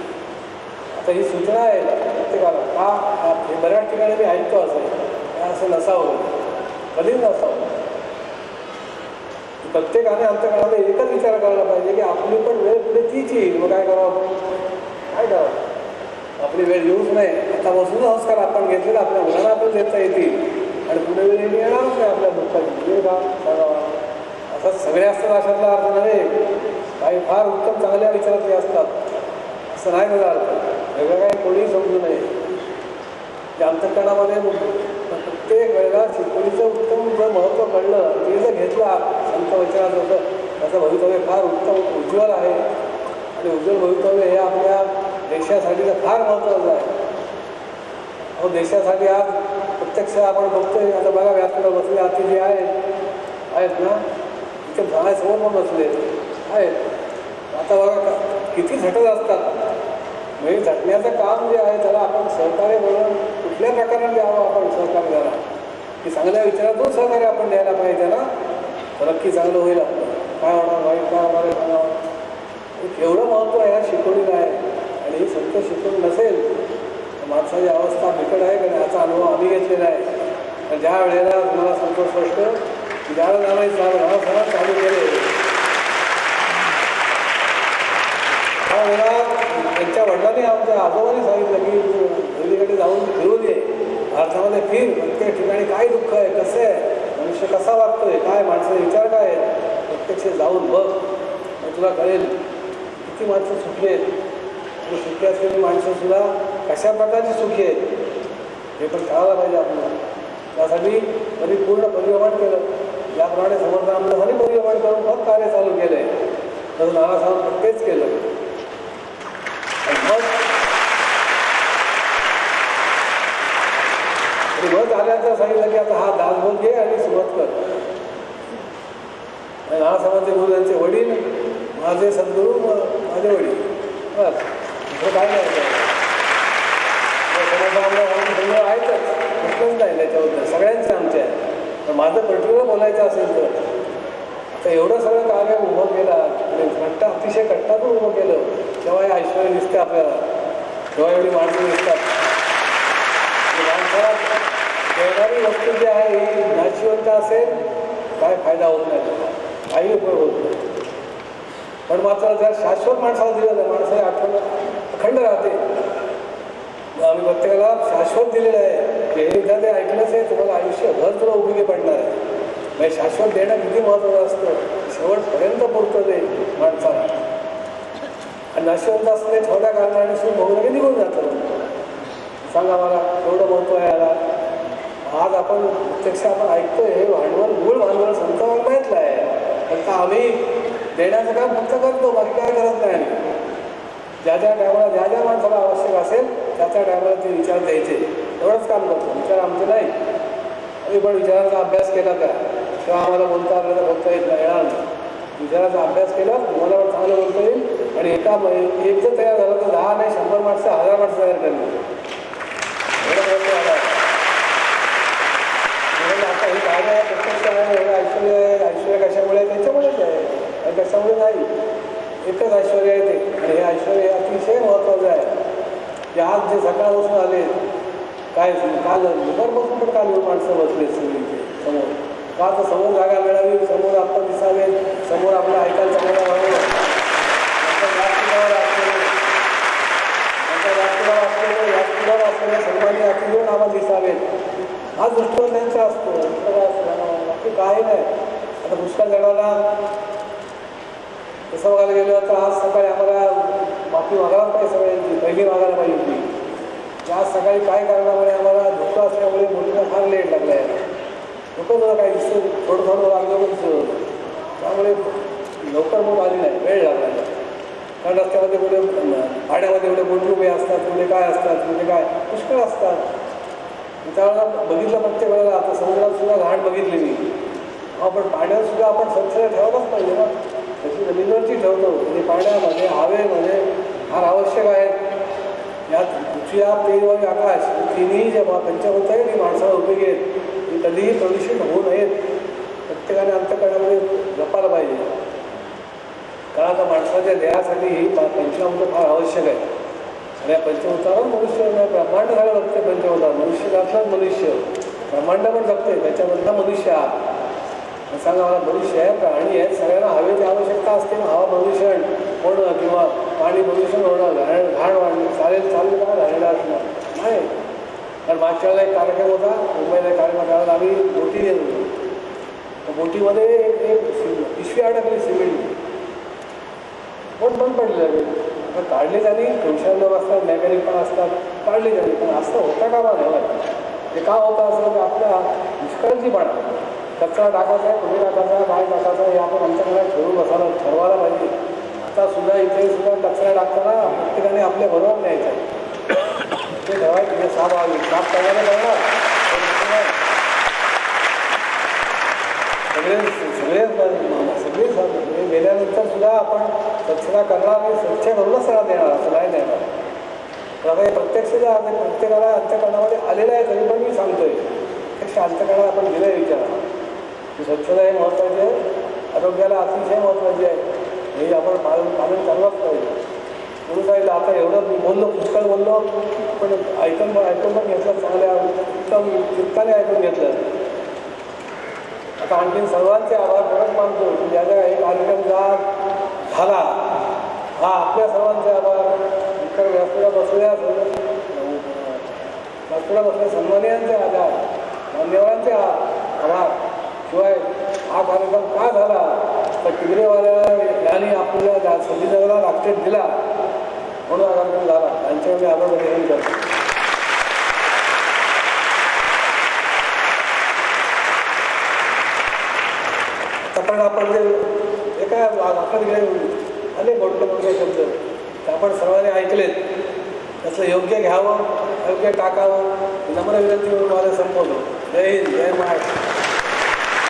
आता ही सूचना आहे प्रत्येकाला. का हे बऱ्याच ठिकाणी मी ऐकतो असं असं नसावं, कधीच नसावं. प्रत्येकाने अंतःकरणामध्ये एकच विचार करायला पाहिजे की आपली पण वेळ पुढे तीच येईल. मग काय करावं आपण? काय करावं? आपली वेळ येऊच नाही. आता बसून संस्कार आपण घेतलेला आपल्या मुलांना आपण देता येतील आणि पुढे वेळ येणारच नाही आपल्या दुःखाची. वेळ का सांगावा? असं सगळे असतात अशातला अर्थ नव्हे. काही फार उत्तम चांगल्या विचारातले असतात असं नाही त्याचा अर्थ. वेगळं काही कोणीही समजू नये. त्या अंतःकरणामध्ये प्रत्येक वेळेला शिकवणीचं उत्तम जर महत्त्व कळलं, ते जर घेतलं संत वचनात होतं, त्याचं भवितव्य फार उत्तम उज्ज्वल आहे. आणि उज्ज्वल भवितव्य हे आपल्या देशासाठी तर फार महत्त्वाचं आहे. अहो देशासाठी आज प्रत्यक्ष आपण बघतोय. आता बघा व्यासपीठावर बसले अति जे आहेत आहेत ना, इथे समोर पण बसले आहेत. आता बघा किती झटत असतात. म्हणजे झटण्याचं काम जे आहे त्याला आपण सहकार्य म्हणून कुठल्या प्रकाराने द्यावं आपण सहकार्य द्यायला की चांगल्या विचारातून सहकार्य आपण द्यायला पाहिजे ना, तर नक्की चांगलं होईल. आपलं काय होणार, वाईट काय होणार आहे सांगावं. एवढं महत्त्व या शिकवणीला आहे. आणि ही सत्य शिकवण नसेल तर माणसाची अवस्था बिकट आहे. कारण याचा अनुभव आम्ही घेतलेला आहे. ज्या वेळेला तुम्हाला सांगतो स्पष्ट ज्याला जाणारी नानासाहेब चालू केले त्यावेळेला त्यांच्या वडिलांनी आमच्या आजोबांनी सांगितलं की पहिलीकडे जाऊन फिरून ये, अर्थामध्ये फिर, प्रत्येक ठिकाणी काय दुःख आहे, कसं आहे, मनुष्य कसा वागतोय, काय माणसाचे विचार काय आहेत, प्रत्यक्ष जाऊन बघ, मग तुला कळेल किती माणसं सुखी आहेत. आणि सुखी असलेली माणसं सुद्धा कशा प्रकारची सुखी आहेत हे पण कळायला पाहिजे आपल्याला. त्यासाठी परिपूर्ण परिभ्रमण केलं, ज्याप्रमाणे समर्थ आमदारांनी परिभ्रमण करून मग कार्य चालू केलं आहे तसं नानासाहेब तेच केलं. मग आणि मग झाल्याचं सांगितलं की आता हा दासबोध घे आणि सुरुवात कर. आणि नानासाहेबांचे गुरु त्यांचे वडील, माझे सद्गुरू, माझे वडील, बस दुसरं काय नाही. सगळं आहेतच, कुठलंच नाही त्याच्याबद्दल, सगळ्यांचे आमचे आहे. पण माझं पर्टिक्युलर बोलायचं असेल तर आता एवढं सगळं कार्य उभं केलं आणि कट्टा अतिशय कट्टातून उभं केलं तेव्हा हे ऐश्वर्य दिसते आपल्याला, तेव्हा एवढी माणसं दिसतात. माणसाला येणारी वस्तू जी आहे ही नाशिवंत असेल काय फायदा होत नाही, काही उपयोग होत नाही. पण मात्र जर शाश्वत माणसाला दिलं तर माणसाची आठवण अखंड राहते. आम्ही प्रत्येकाला शाश्वत दिलेलं आहे की हे एकदा ते ऐकलंच आहे तुम्हाला आयुष्यभर तुला उपयोगी पडणार आहे. म्हणजे शाश्वत देणं किती महत्त्वाचं असतं, शेवटपर्यंत पुरतं ते माणसाला. आणि नाशिवंत असले थोड्या कारणाने सुद्धा बघून की निघून जातं. सांगा मला एवढं महत्त्व आहे याला. आज आपण प्रत्यक्ष आपण ऐकतोय हे भांडवल मूळ भांडवल संत वाङ्मयातलं आहे. फक्त आम्ही देण्याचं काम फक्त करतो, बाकी काय करत नाही. ज्या ज्या टायमाला ज्या ज्या माणसाला आवश्यक असेल त्या त्या टायमाला ते विचार द्यायचे, एवढंच काम करतो. विचार आमचे नाही. आम्ही पण विचारांचा अभ्यास केला का तेव्हा आम्हाला बोलता आलं तर बोलता येत नाही, येणार नाही. विचाराचा अभ्यास केला तुम्हाला पण चांगलं बोलता येईल. आणि एका एक जर तयार झालं तर दहा नाही शंभर माणसं हजार माणसं तयार करणे एवढं महत्त्व आलं. आता हे काय आहे प्रत्यक्ष आहे, हे ऐश्वर्य आहे. ऐश्वर्य कशामुळे आहे त्याच्यामुळेच आहे, आणि कशामुळे नाही. एकच ऐश्वर्य आहे ते, आणि हे ऐश्वर्य अतिशय महत्त्वाचं आहे. की आज जे सकाळपासून आले काय काल दुपारपासून पण काल माणसं बसले सगळी समोर. का तर समोर जागा मिळावी, समोर आपण दिसावे, समोर आपलं ऐकायला चांगलं व्हावं, नंतर व्यासपीठावर असलेलं नंतर व्यासपीठावर असलेलं व्यासपीठावर असलेल्या सर्वांनी अतिजून आम्हाला दिसावेत. हा दृष्टिकोन त्यांचा असतो, बाकी काही नाही. आता पुष्कळ जणाला तसं बघायला गेलं तर आज सकाळी आम्हाला माफी मागायला पाहिजे, सगळ्यांची पहिली मागायला पाहिजे होती. आज सकाळी काय कारणामुळे आम्हाला धोका असल्यामुळे मोठीला फार लेट लागला आहे. धोकं तुला काही दिसतं थोडं थोडं लागलं पण दिसत होतं, त्यामुळे लवकर मग आली नाही, वेळ लागला. कारण रस्त्यामध्ये कुठे भाड्यामध्ये एवढे मोठी उभे असतात, कुठे काय असतात, कुठे काय पुष्कळ असतात. त्यावेळेला बघितलं प्रत्येक वेळेला. आता समुद्रात सुद्धा घाण बघितली मी, पण पाण्यात सुद्धा आपण स्वच्छता ठेवायलाच पाहिजे ना. तशी जमिनीवरची ठेवतो, म्हणजे पाण्यामध्ये हवेमध्ये फार आवश्यक आहेत. यात पृथ्वी तेल आणि आकाश तिन्ही जे पंचभूत आहेत ही माणसाला उपयोगी आहेत, ती कधीही प्रदूषित होऊ नयेत. प्रत्येकाने अंतःकरणामध्ये जपायला पाहिजे. कारण आता माणसाच्या देहासाठी ही पंचभूत फार आवश्यक आहे. आणि या पंचभूतावर मनुष्य ब्रह्मांड झालं जगते. पंचभूतात मनुष्य जगतात, मनुष्य ब्रह्मांड पण जगते, त्याच्यामधला मनुष्य हा. सांगा मला मनुष्य आहे, प्राणी आहेत, सगळ्यांना हवेची आवश्यकता असते ना. हवा प्रदूषण होणं किंवा पाणी प्रदूषण होणं, घाण घाण वाढणं चालेल चालेल का झालेलं असणार नाही. कारण मागच्या वेळेला एक कार्यक्रम होता मुंबईला, एक कार्यक्रम करायला आम्ही बोटी घेत होतो. बोटीमध्ये एक पिशवी अडकली सिमेंट, पण बंद पडलेलं. पण काढली त्यांनी, कौशल्य असतात, मेकॅनिक पण असतात, काढली त्यांनी. पण असं होता का बा ते का होतं असं की आपल्या निष्काळजीपणा. कचरा टाकायचा आहे, कुठे टाकायचा, काय टाकायचं हे आपण आमच्याकडे ठरवून बसायला ठरवायला पाहिजे. आता सुद्धा इथे सुद्धा कचरा टाकताना प्रत्येकाने आपल्या बरोबर न्यायचं आहे, ते ठरवायचं. तिथे साफ आली साफ करायला करणार सगळे सगळे सगळे सगळे गेल्यानंतर सुद्धा आपण स्वच्छता करणार आणि स्वच्छ करूनच सगळा देणार, असं नाही देणार. तर आता हे प्रत्यक्ष जे आहे प्रत्येकाला अंतःकरणामध्ये आलेलं आहे, तरी पण मी सांगतोय प्रत्यक्ष अंतःकरणात आपण गेलं विचारा. स्वच्छता हे महत्त्वाची आहे, आरोग्याला अतिशय महत्त्वाची आहे, हे आपण पालन पालन करायलाच पाहिजे. म्हणून सांगितलं आता एवढं बोललो, पुष्कळ बोललो, पण ऐकून ऐकून पण घेतलं, चांगल्या उत्तम चित्ताने ऐकून घेतलं. आता आणखीन सर्वांचे आभार परत मानतो की ज्या ज्या एक कार्यक्रम झाला हा आपल्या सर्वांचे आभार. इतर व्यासपीठा बसलेल्या व्यासपीठा बसलेल्या सन्मानियांचे आभार, मान्यवरांचे आभार. शिवाय हा कार्यक्रम का झाला तर टिगरेवाल्या यांनी आपल्याला संधीनगरला राष्ट्रेट दिला म्हणून हा कार्यक्रम झाला. त्यांच्यावर मी आभार व्यक्त करतो. पण आपण जे हे काय आपण गेले अनेक मोठे मोठे शब्द ते आपण सर्वांनी ऐकलेत. त्यातलं योग्य घ्यावं, योग्य टाकावं, नम्र विनंती म्हणून मला संपवतो. जय हिंद, जय महाराष्ट्र.